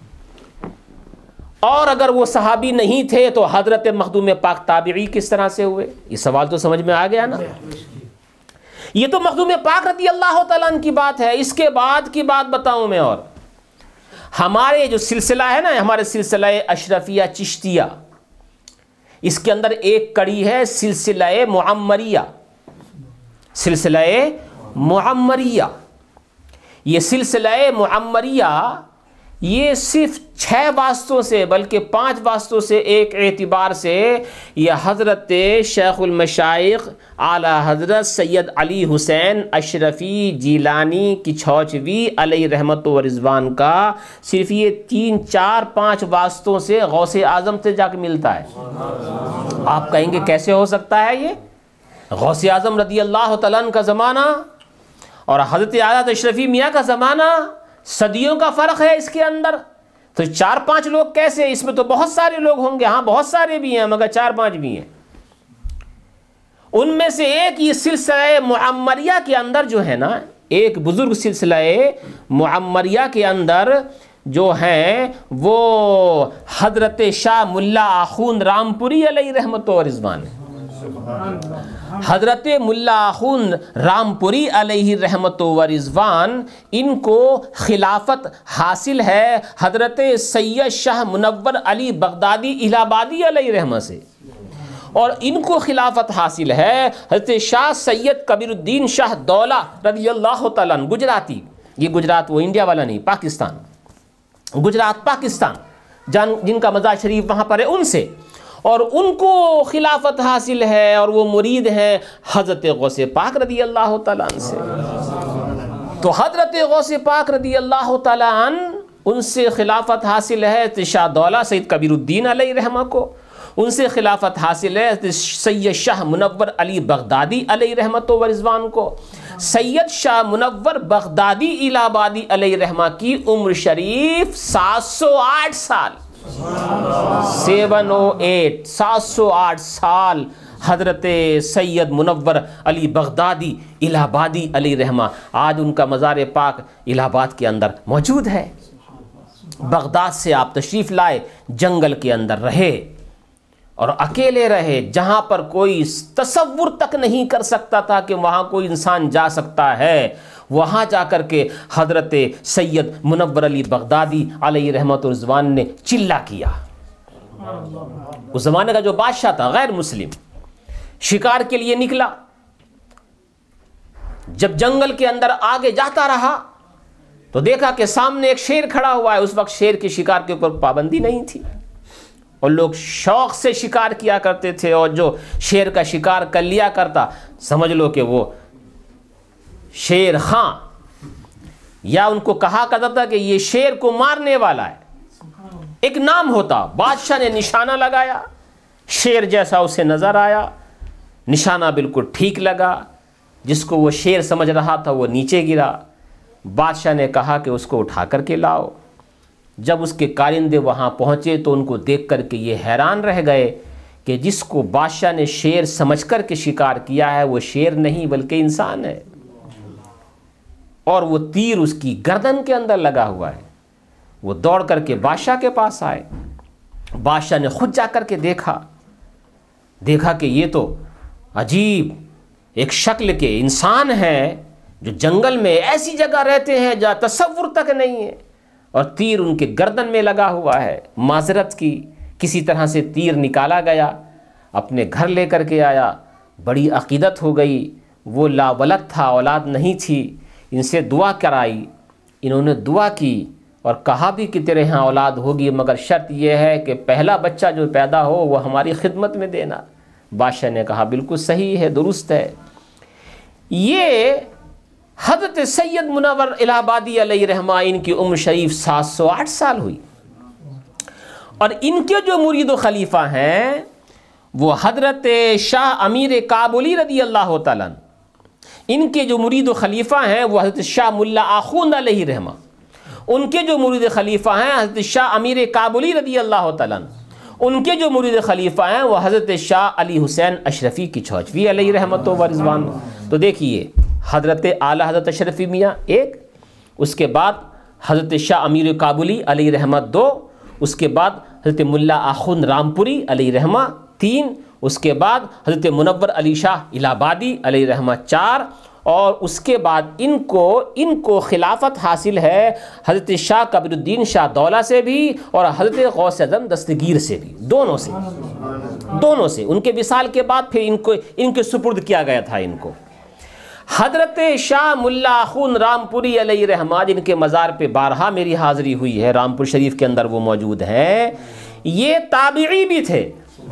और अगर वो सहाबी नहीं थे तो हजरत मखदूम पाक ताबिई किस तरह से हुए? ये सवाल तो समझ में आ गया ना। ये तो मखदूम पाक रदी अल्लाह तआला अन्हु की बात है। इसके बाद की बात बताऊं मैं, और हमारे जो सिलसिला है ना, हमारे सिलसिला अशरफिया चिश्तिया, इसके अंदर एक कड़ी है सिलसिला मुअम्मरिया। सिलसिला मुअम्मरिया, ये सिलसिला मुअम्मरिया ये सिर्फ 6 वास्तों से बल्कि 5 वास्तों से एक एतिबार से यह हज़रत शेखुल मशाइख आला हज़रत सैयद अली हुसैन अशरफ़ी जीलानी की छौचवी अलैहि रहमत व रिज़वान का सिर्फ ये 3, 4, 5 वास्तों से गौसे-ए-आज़म से जाके मिलता है। आप कहेंगे कैसे हो सकता है ये? गौसे-ए-आज़म रदी अल्लाह तआला अन्हु का ज़माना और हज़रत आला अशरफ़ी मियाँ का ज़माना, सदियों का फ़र्क है इसके अंदर। तो 4-5 लोग कैसे? इसमें तो बहुत सारे लोग होंगे, हाँ बहुत सारे भी हैं, मगर 4-5 भी हैं। उनमें से एक ये सिलसिला मुअम्मरिया के अंदर जो है ना, एक बुजुर्ग सिलसिला मुअम्मरिया के अंदर जो हैं वो हजरत शाह मुल्ला आखून रामपुरी अलैहि रहमत व रिज़वान है। हजरत मुल्ला आखून रामपुरी अलैहि रहमत व रिज़वान, इनको खिलाफत हासिल है हजरत सैयद शाह मुनव्वर अली बगदादी इलाहाबादी अलैहि रहमत से, और इनको खिलाफत हासिल है हजरत शाह सैयद कबीरुद्दीन शाह दौला रज़ी अल्लाह तआला अन्हु, गुजराती। ये गुजरात वो इंडिया वाला नहीं, पाकिस्तान, गुजरात पाकिस्तान, जिनका मज़ार शरीफ वहाँ पर है, उनसे, और उनको खिलाफत हासिल है और वो मुरीद हैं हज़रत गौसे पाक रदी अल्लाह तआला अन्हु से। तो हज़रत गौसे पाक रदी अल्लाह तआला अन्हु उनसे खिलाफत हासिल है शाह दौला सैयद कबीरुद्दीन अलैहि रहमा को, उनसे खिलाफत हासिल है सैयद शाह मुनव्वर अली बगदादी अलैहि रहमत व रिज़वान को, सैयद शाह मुनव्वर बगदादी इलाहाबादी अलैहि रहमा की उम्र शरीफ 708 साल, 708 708 साल हजरत सैयद मुनव्वर अली बगदादी इलाहाबादी अलैहि रहमा। आज उनका मज़ार पाक इलाहाबाद के अंदर मौजूद है। बगदाद से आप तशरीफ़ लाए, जंगल के अंदर रहे और अकेले रहे, जहाँ पर कोई तसव्वुर तक नहीं कर सकता था कि वहाँ कोई इंसान जा सकता है। वहाँ जाकर के हज़रत सैयद मुनव्वर अली बगदादी अलैहि रहमत व रिज़वान ने चिल्ला किया। उस ज़माने का जो बादशाह था गैर मुस्लिम, शिकार के लिए निकला। जब जंगल के अंदर आगे जाता रहा तो देखा कि सामने एक शेर खड़ा हुआ है। उस वक्त शेर के शिकार के ऊपर पाबंदी नहीं थी और लोग शौक से शिकार किया करते थे, और जो शेर का शिकार कर लिया करता, समझ लो कि वो शेर खां, या उनको कहा करता था कि ये शेर को मारने वाला है, एक नाम होता। बादशाह ने निशाना लगाया, शेर जैसा उसे नजर आया, निशाना बिल्कुल ठीक लगा। जिसको वो शेर समझ रहा था वो नीचे गिरा। बादशाह ने कहा कि उसको उठा करके लाओ। जब उसके कारिंदे वहाँ पहुँचे तो उनको देख करके ये हैरान रह गए कि जिसको बादशाह ने शेर समझ कर के शिकार किया है वो शेर नहीं बल्कि इंसान है, और वो तीर उसकी गर्दन के अंदर लगा हुआ है। वो दौड़ करके बादशाह के पास आए। बादशाह ने खुद जा कर के देखा कि ये तो अजीब एक शक्ल के इंसान हैं जो जंगल में ऐसी जगह रहते हैं जहाँ तसव्वुर तक नहीं है, और तीर उनके गर्दन में लगा हुआ है। माजरत की, किसी तरह से तीर निकाला गया, अपने घर लेकर के आया। बड़ी अकीदत हो गई। वो लावलद था, औलाद नहीं थी। इनसे दुआ कराई, इन्होंने दुआ की और कहा भी कि तेरे यहाँ औलाद होगी, मगर शर्त यह है कि पहला बच्चा जो पैदा हो वो हमारी खिदमत में देना। बादशाह ने कहा बिल्कुल सही है, दुरुस्त है। ये हज़रत सैयद मुनव्वर इलाहाबादी अलैहि रहमा, इनकी उम्र शरीफ 708 साल हुई, और इनके जो मुरीद व खलीफा हैं वो हज़रत शाह अमीर काबुली रदी अल्लाह तआला अन्हु। इनके जो मुरीद व खलीफा हैं वो हज़रत शाह मुल्ला आखुंद अलैहि रहमा। उनके जो मुरीद खलीफा हैं हज़रत शाह अमीर काबुली रदी अल्लाह तआला अन्हु। उनके जो मुरीद खलीफा हैं वो हज़रत शाह अली हुसैन अशरफ़ी की छौचवी अलैहि रहमत व रिज़वान। तो देखिए, हज़रत आला हज़रत अशरफ़ी मियाँ एक, उसके बाद हज़रत शाह अमीर काबुली अलैहि रहमत 2, उसके बाद हज़रत मुल्ला आखुंद रामपुरी अलैहि रहमा 3, उसके बाद हज़रत मुनव्वर अली शाह इलाहाबादी अलैहि रहमा 4, और उसके बाद इनको खिलाफत हासिल है हज़रत शाह कबीरुद्दीन शाह दौला से भी और हज़रत गौस-ए-आज़म दस्तगीर से भी, दोनों से उनके विसाल के बाद फिर इनके सुपुर्द किया गया था इनको। हज़रत शाह मुल्ला आखुंद रामपुरी अलैहि रहमा, जिनके मज़ार पे बारहा मेरी हाज़िरी हुई है, रामपुर शरीफ के अंदर वो मौजूद हैं। ये ताबिई भी थे।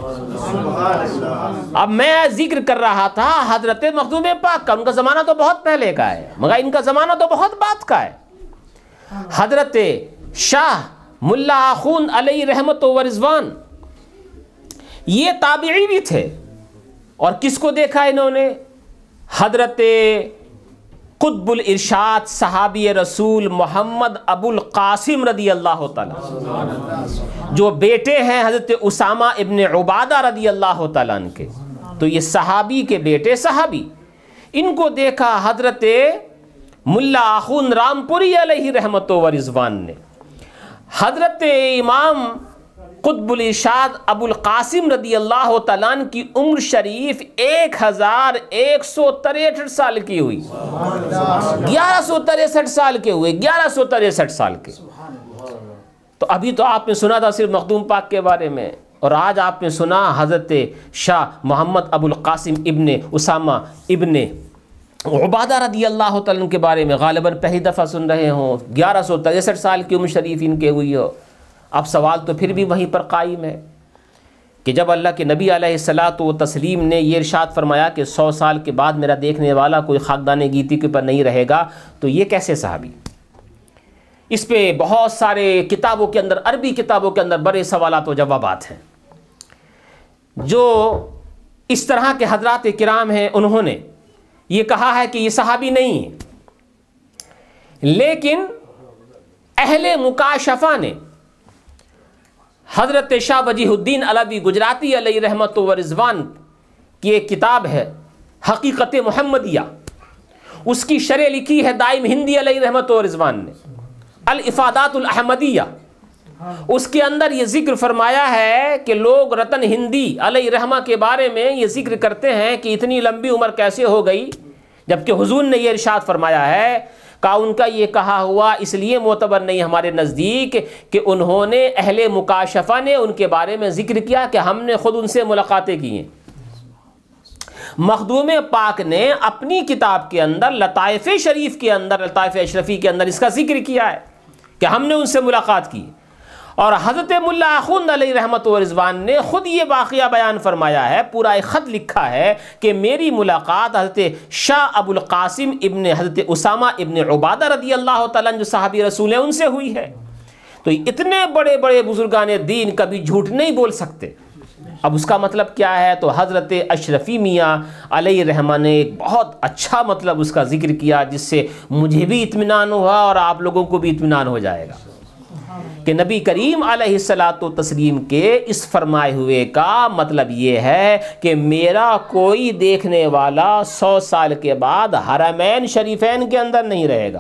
अब मैं जिक्र कर रहा था हज़रत मखदूम पाक का, उनका ज़माना तो बहुत पहले का है, मगर इनका ज़माना तो बहुत बाद का है। हज़रत शाह मुल्ला आखुंद अलैहि रहमत व रिज़वान ये ताबिई भी थे, और किसको देखा इन्होंने? हज़रत कुतुबुल इरशाद सहाबी रसूल मोहम्मद अबुल कासिम रदी अल्लाह तआला, जो बेटे हैं हज़रत उसामा इब्न उबादा रदी अल्लाह तआला अन्हु के। तो ये सहाबी के बेटे सहाबी, इनको देखा हज़रत मुल्ला आखुंद रामपुरी अलैहि रहमत व रिज़वान ने। हज़रत इमाम कुतुबुल इरशाद अबुल कासिम रदी अल्लाह तआला अन्हु की उम्र शरीफ 1163 साल की हुई। 1163 साल के हुए, 1163 साल के। तो अभी तो आपने सुना था सिर्फ मखदूम पाक के बारे में, और आज आपने सुना हज़रत शाह मोहम्मद अबुल कासिम इब्ने उसामा इब्ने उबादा रदी अल्लाह तआला अन्हु के बारे में गालिबन पहली दफ़ा सुन रहे हों। 1163 साल की उम्र शरीफ इनके हुई हो। अब सवाल तो फिर भी वहीं पर कायम है कि जब अल्लाह के नबी अलैहिस्सलातु व तस्लीम ने ये इरशाद फरमाया कि 100 साल के बाद मेरा देखने वाला कोई खाकदाने गीती के ऊपर नहीं रहेगा, तो ये कैसे सहाबी? इस पे बहुत सारे किताबों के अंदर, अरबी किताबों के अंदर बड़े सवालात व जवाबात हैं। जो इस तरह के हजरात किराम हैं, उन्होंने ये कहा है कि ये सहाबी नहीं है, लेकिन अहले मुकाशफा ने हजरत शाह वजीहुद्दीन अलवी गुजराती अलैहि रहमत व रिज़वान की एक किताब है हकीकत मोहम्मदिया, उसकी शरह लिखी है दाइम हिंदी अलैहि रहमत व रिज़वान ने, अल इफ़ादातुल अहमदिया। उसके अंदर ये जिक्र फरमाया है कि लोग रतन हिंदी अलैहि रहमा के बारे में ये जिक्र करते हैं कि इतनी लंबी उम्र कैसे हो गई, जबकि हुजूर ने ये इरशाद फरमाया है का उनका ये कहा हुआ इसलिए मोतबर नहीं हमारे नज़दीक कि उन्होंने अहले मुकाशफा ने उनके बारे में जिक्र किया कि हमने खुद उनसे मुलाकातें की हैं। मखदूम पाक ने अपनी किताब के अंदर लताइफ़ शरीफ के अंदर, लताइफ़ अशरफी के अंदर इसका जिक्र किया है कि हमने उनसे मुलाकात की। और हज़रत मुल्ला आखुंद अलैहि रहमत व रिज़वान ने ख़ुद ये वाक़या बयान फरमाया है, पूरा एक ख़त लिखा है कि मेरी मुलाकात हज़रत शाह अबुल क़ासिम इब्न हज़रत उसामा इब्न उबादा रदी अल्लाह तआला जो सहाबी रसूल हैं उनसे हुई है। तो इतने बड़े बड़े बुजुर्गान दीन कभी झूठ नहीं बोल सकते। अब उसका मतलब क्या है, तो हज़रत अशरफ़ी मियाँ अलैहि रहमा ने एक बहुत अच्छा मतलब उसका ज़िक्र किया, जिससे मुझे भी इत्मीनान हुआ और आप लोगों को भी इत्मीनान हो जाएगा कि नबी करीम अलैहिस्सलातु तस्लीम के इस फरमाए हुए का मतलब ये है कि मेरा कोई देखने वाला 100 साल के बाद हरमैन शरीफैन के अंदर नहीं रहेगा।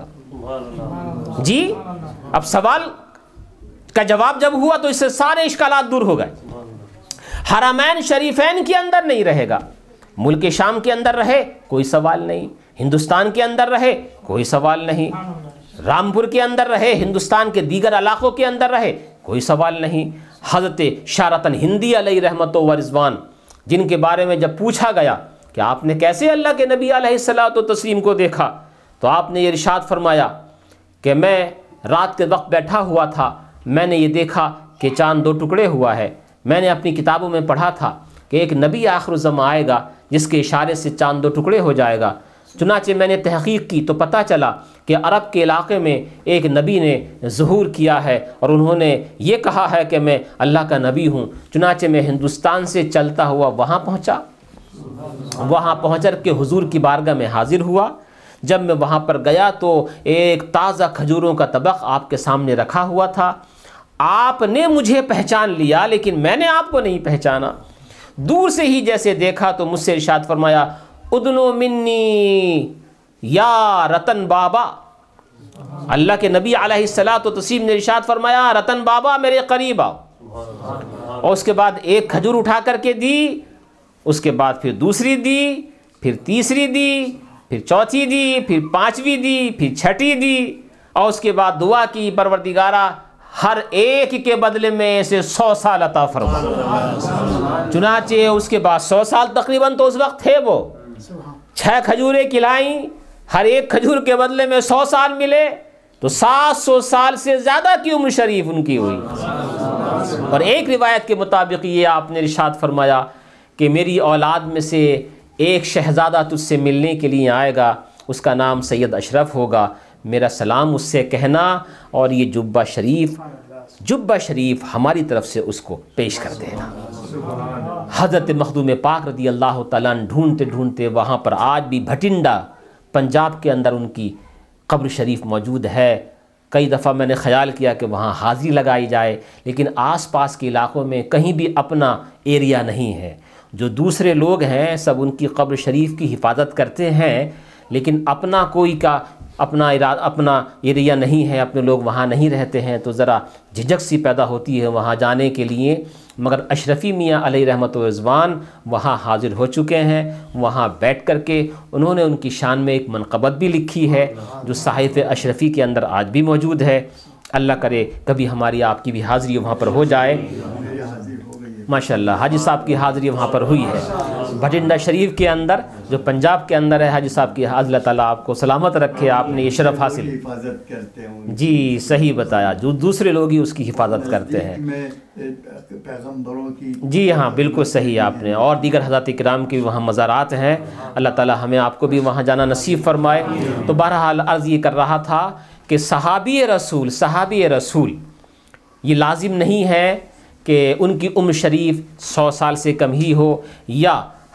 जी, अब सवाल का जवाब जब हुआ तो इससे सारे इश्कालात दूर हो गए। हरमैन शरीफैन के अंदर नहीं रहेगा, मुल्क शाम के अंदर रहे कोई सवाल नहीं, हिंदुस्तान के अंदर रहे कोई सवाल नहीं, रामपुर के अंदर रहे, हिंदुस्तान के दीगर इलाकों के अंदर रहे कोई सवाल नहीं। हज़रत शारतन हिंदी अलैहि रहमत व रिज़वान, जिनके बारे में जब पूछा गया कि आपने कैसे अल्लाह के नबी अलैहिस्सलातु तस्लीम को देखा, तो आपने ये इरशाद फरमाया कि मैं रात के वक्त बैठा हुआ था, मैंने ये देखा कि चाँद 2 टुकड़े हुआ है। मैंने अपनी किताबों में पढ़ा था कि एक नबी आखिर ज़मा आएगा जिसके इशारे से चाँद 2 टुकड़े हो जाएगा। चुनाचे मैंने तहक़ीक़ की तो पता चला कि अरब के इलाक़े में एक नबी ने ज़ुहूर किया है और उन्होंने ये कहा है कि मैं अल्लाह का नबी हूँ। चुनाचे मैं हिंदुस्तान से चलता हुआ वहाँ पहुँचा, वहाँ पहुँच के हुजूर की बारगाह में हाज़िर हुआ। जब मैं वहाँ पर गया तो एक ताज़ा खजूरों का तबक़ आपके सामने रखा हुआ था। आपने मुझे पहचान लिया लेकिन मैंने आपको नहीं पहचाना। दूर से ही जैसे देखा तो मुझसे इरशाद फरमाया, उदनो मिन्नी या रतन बाबा। अल्लाह के नबी अलैहिस्सलातु तस्लीम ने इरशाद फरमाया, रतन बाबा मेरे करीब आओ। और उसके बाद एक खजूर उठा करके दी, उसके बाद फिर दूसरी दी, फिर तीसरी दी, फिर चौथी दी, फिर 5वीं दी, फिर 6ठी दी। और उसके बाद दुआ की, परवरदिगारा हर एक के बदले में ऐसे 100 साल अता फरमा। चुनाचे उसके बाद 100 साल तकरीबन तो उस वक्त थे, वो 6 खजूरें खिलाई, हर एक खजूर के बदले में 100 साल मिले, तो 700 साल से ज़्यादा की उम्र शरीफ उनकी हुई। और एक रिवायत के मुताबिक ये आपने इरशाद फरमाया कि मेरी औलाद में से एक शहज़ादा तुझसे मिलने के लिए आएगा, उसका नाम सैयद अशरफ होगा, मेरा सलाम उससे कहना और ये जुब्बा शरीफ हमारी तरफ से उसको पेश कर देना। हज़रत मखदूम पाक रदी अल्लाह तआला ढूंढते ढूंढते वहाँ पर आज भी भटिंडा पंजाब के अंदर उनकी कब्र शरीफ मौजूद है। कई दफ़ा मैंने ख़याल किया कि वहाँ हाज़री लगाई जाए, लेकिन आसपास के इलाक़ों में कहीं भी अपना एरिया नहीं है। जो दूसरे लोग हैं सब उनकी कब्र शरीफ की हिफाजत करते हैं, लेकिन अपना कोई का अपना एरिया नहीं है, अपने लोग वहाँ नहीं रहते हैं, तो ज़रा झिझक सी पैदा होती है वहाँ जाने के लिए। मगर अशरफ़ी मियाँ अलैहि रहमत व रिज़वान वहाँ हाज़िर हो चुके हैं। वहाँ बैठ कर के उन्होंने उनकी शान में एक मनक़बत भी लिखी है जो साहिफ़ अशरफ़ी के अंदर आज भी मौजूद है। अल्लाह करे कभी हमारी आपकी भी हाज़िरी वहाँ पर हो जाए। माशाअल्लाह हाजी साहब की हाज़िरी वहाँ पर हुई है भटिंडा शरीफ के अंदर, जो पंजाब के अंदर है। हाजी साहब की अल्लाह ताला आपको सलामत रखे, आपने ये शरफ़ हासिल हिफाजत करते हैं। जी सही बताया, जो दूसरे लोग ही उसकी हिफाजत करते हैं। पैगम्बरों की जी हाँ बिल्कुल सही आपने, और दीगर हज़रात इकराम के वहाँ मज़ारात हैं। अल्लाह ताला हमें आपको भी वहाँ जाना नसीब फरमाए। तो बहरहाल अर्ज़ ये कर रहा था कि सहाबी रसूल ये लाजिम नहीं है कि उनकी उम्र शरीफ 100 साल से कम ही हो, या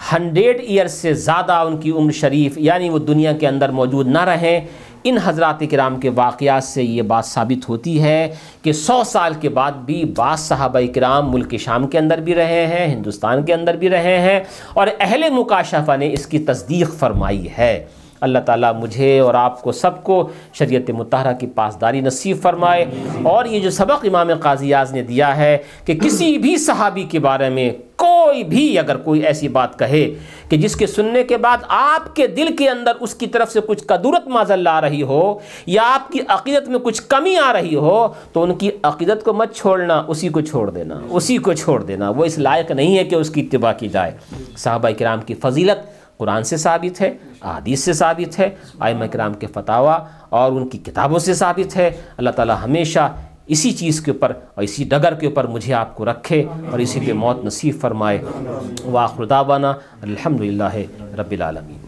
100 ईयर्स से ज़्यादा उनकी उम्र शरीफ यानी वो दुनिया के अंदर मौजूद ना रहें। इन हज़रात किराम के वाक़यात से ये बात साबित होती है कि 100 साल के बाद भी बाज़ सहाबा किराम मुल्क शाम के अंदर भी रहे हैं, हिंदुस्तान के अंदर भी रहे हैं और अहले मुकाशफा ने इसकी तस्दीक़ फरमाई है। अल्लाह ताला मुझे और आपको सबको शरीयत मुतहरा की पासदारी नसीब फरमाए। और ये जो सबक इमाम क़ाज़ी आज़ ने दिया है कि किसी भी सहाबी के बारे में कोई भी अगर कोई ऐसी बात कहे कि जिसके सुनने के बाद आपके दिल के अंदर उसकी तरफ से कुछ कदूरत माज़ल्ला आ रही हो या आपकी अक़ीदत में कुछ कमी आ रही हो, तो उनकी अक़ीदत को मत छोड़ना, उसी को छोड़ देना, उसी को छोड़ देना। वो इस लायक नहीं है कि उसकी इत्तिबा की जाए। सहाबा किराम की फ़जीलत कुरान से साबित है, अहादीस से साबित है, आइम्मा किराम के फतावा और उनकी किताबों से साबित है। अल्लाह ताला हमेशा इसी चीज़ के ऊपर और इसी डगर के ऊपर मुझे आपको रखे और इसी पे मौत नसीब फरमाए। व आखिर दावाना अल्हम्दुलिल्लाहि रब्बिल आलमीन।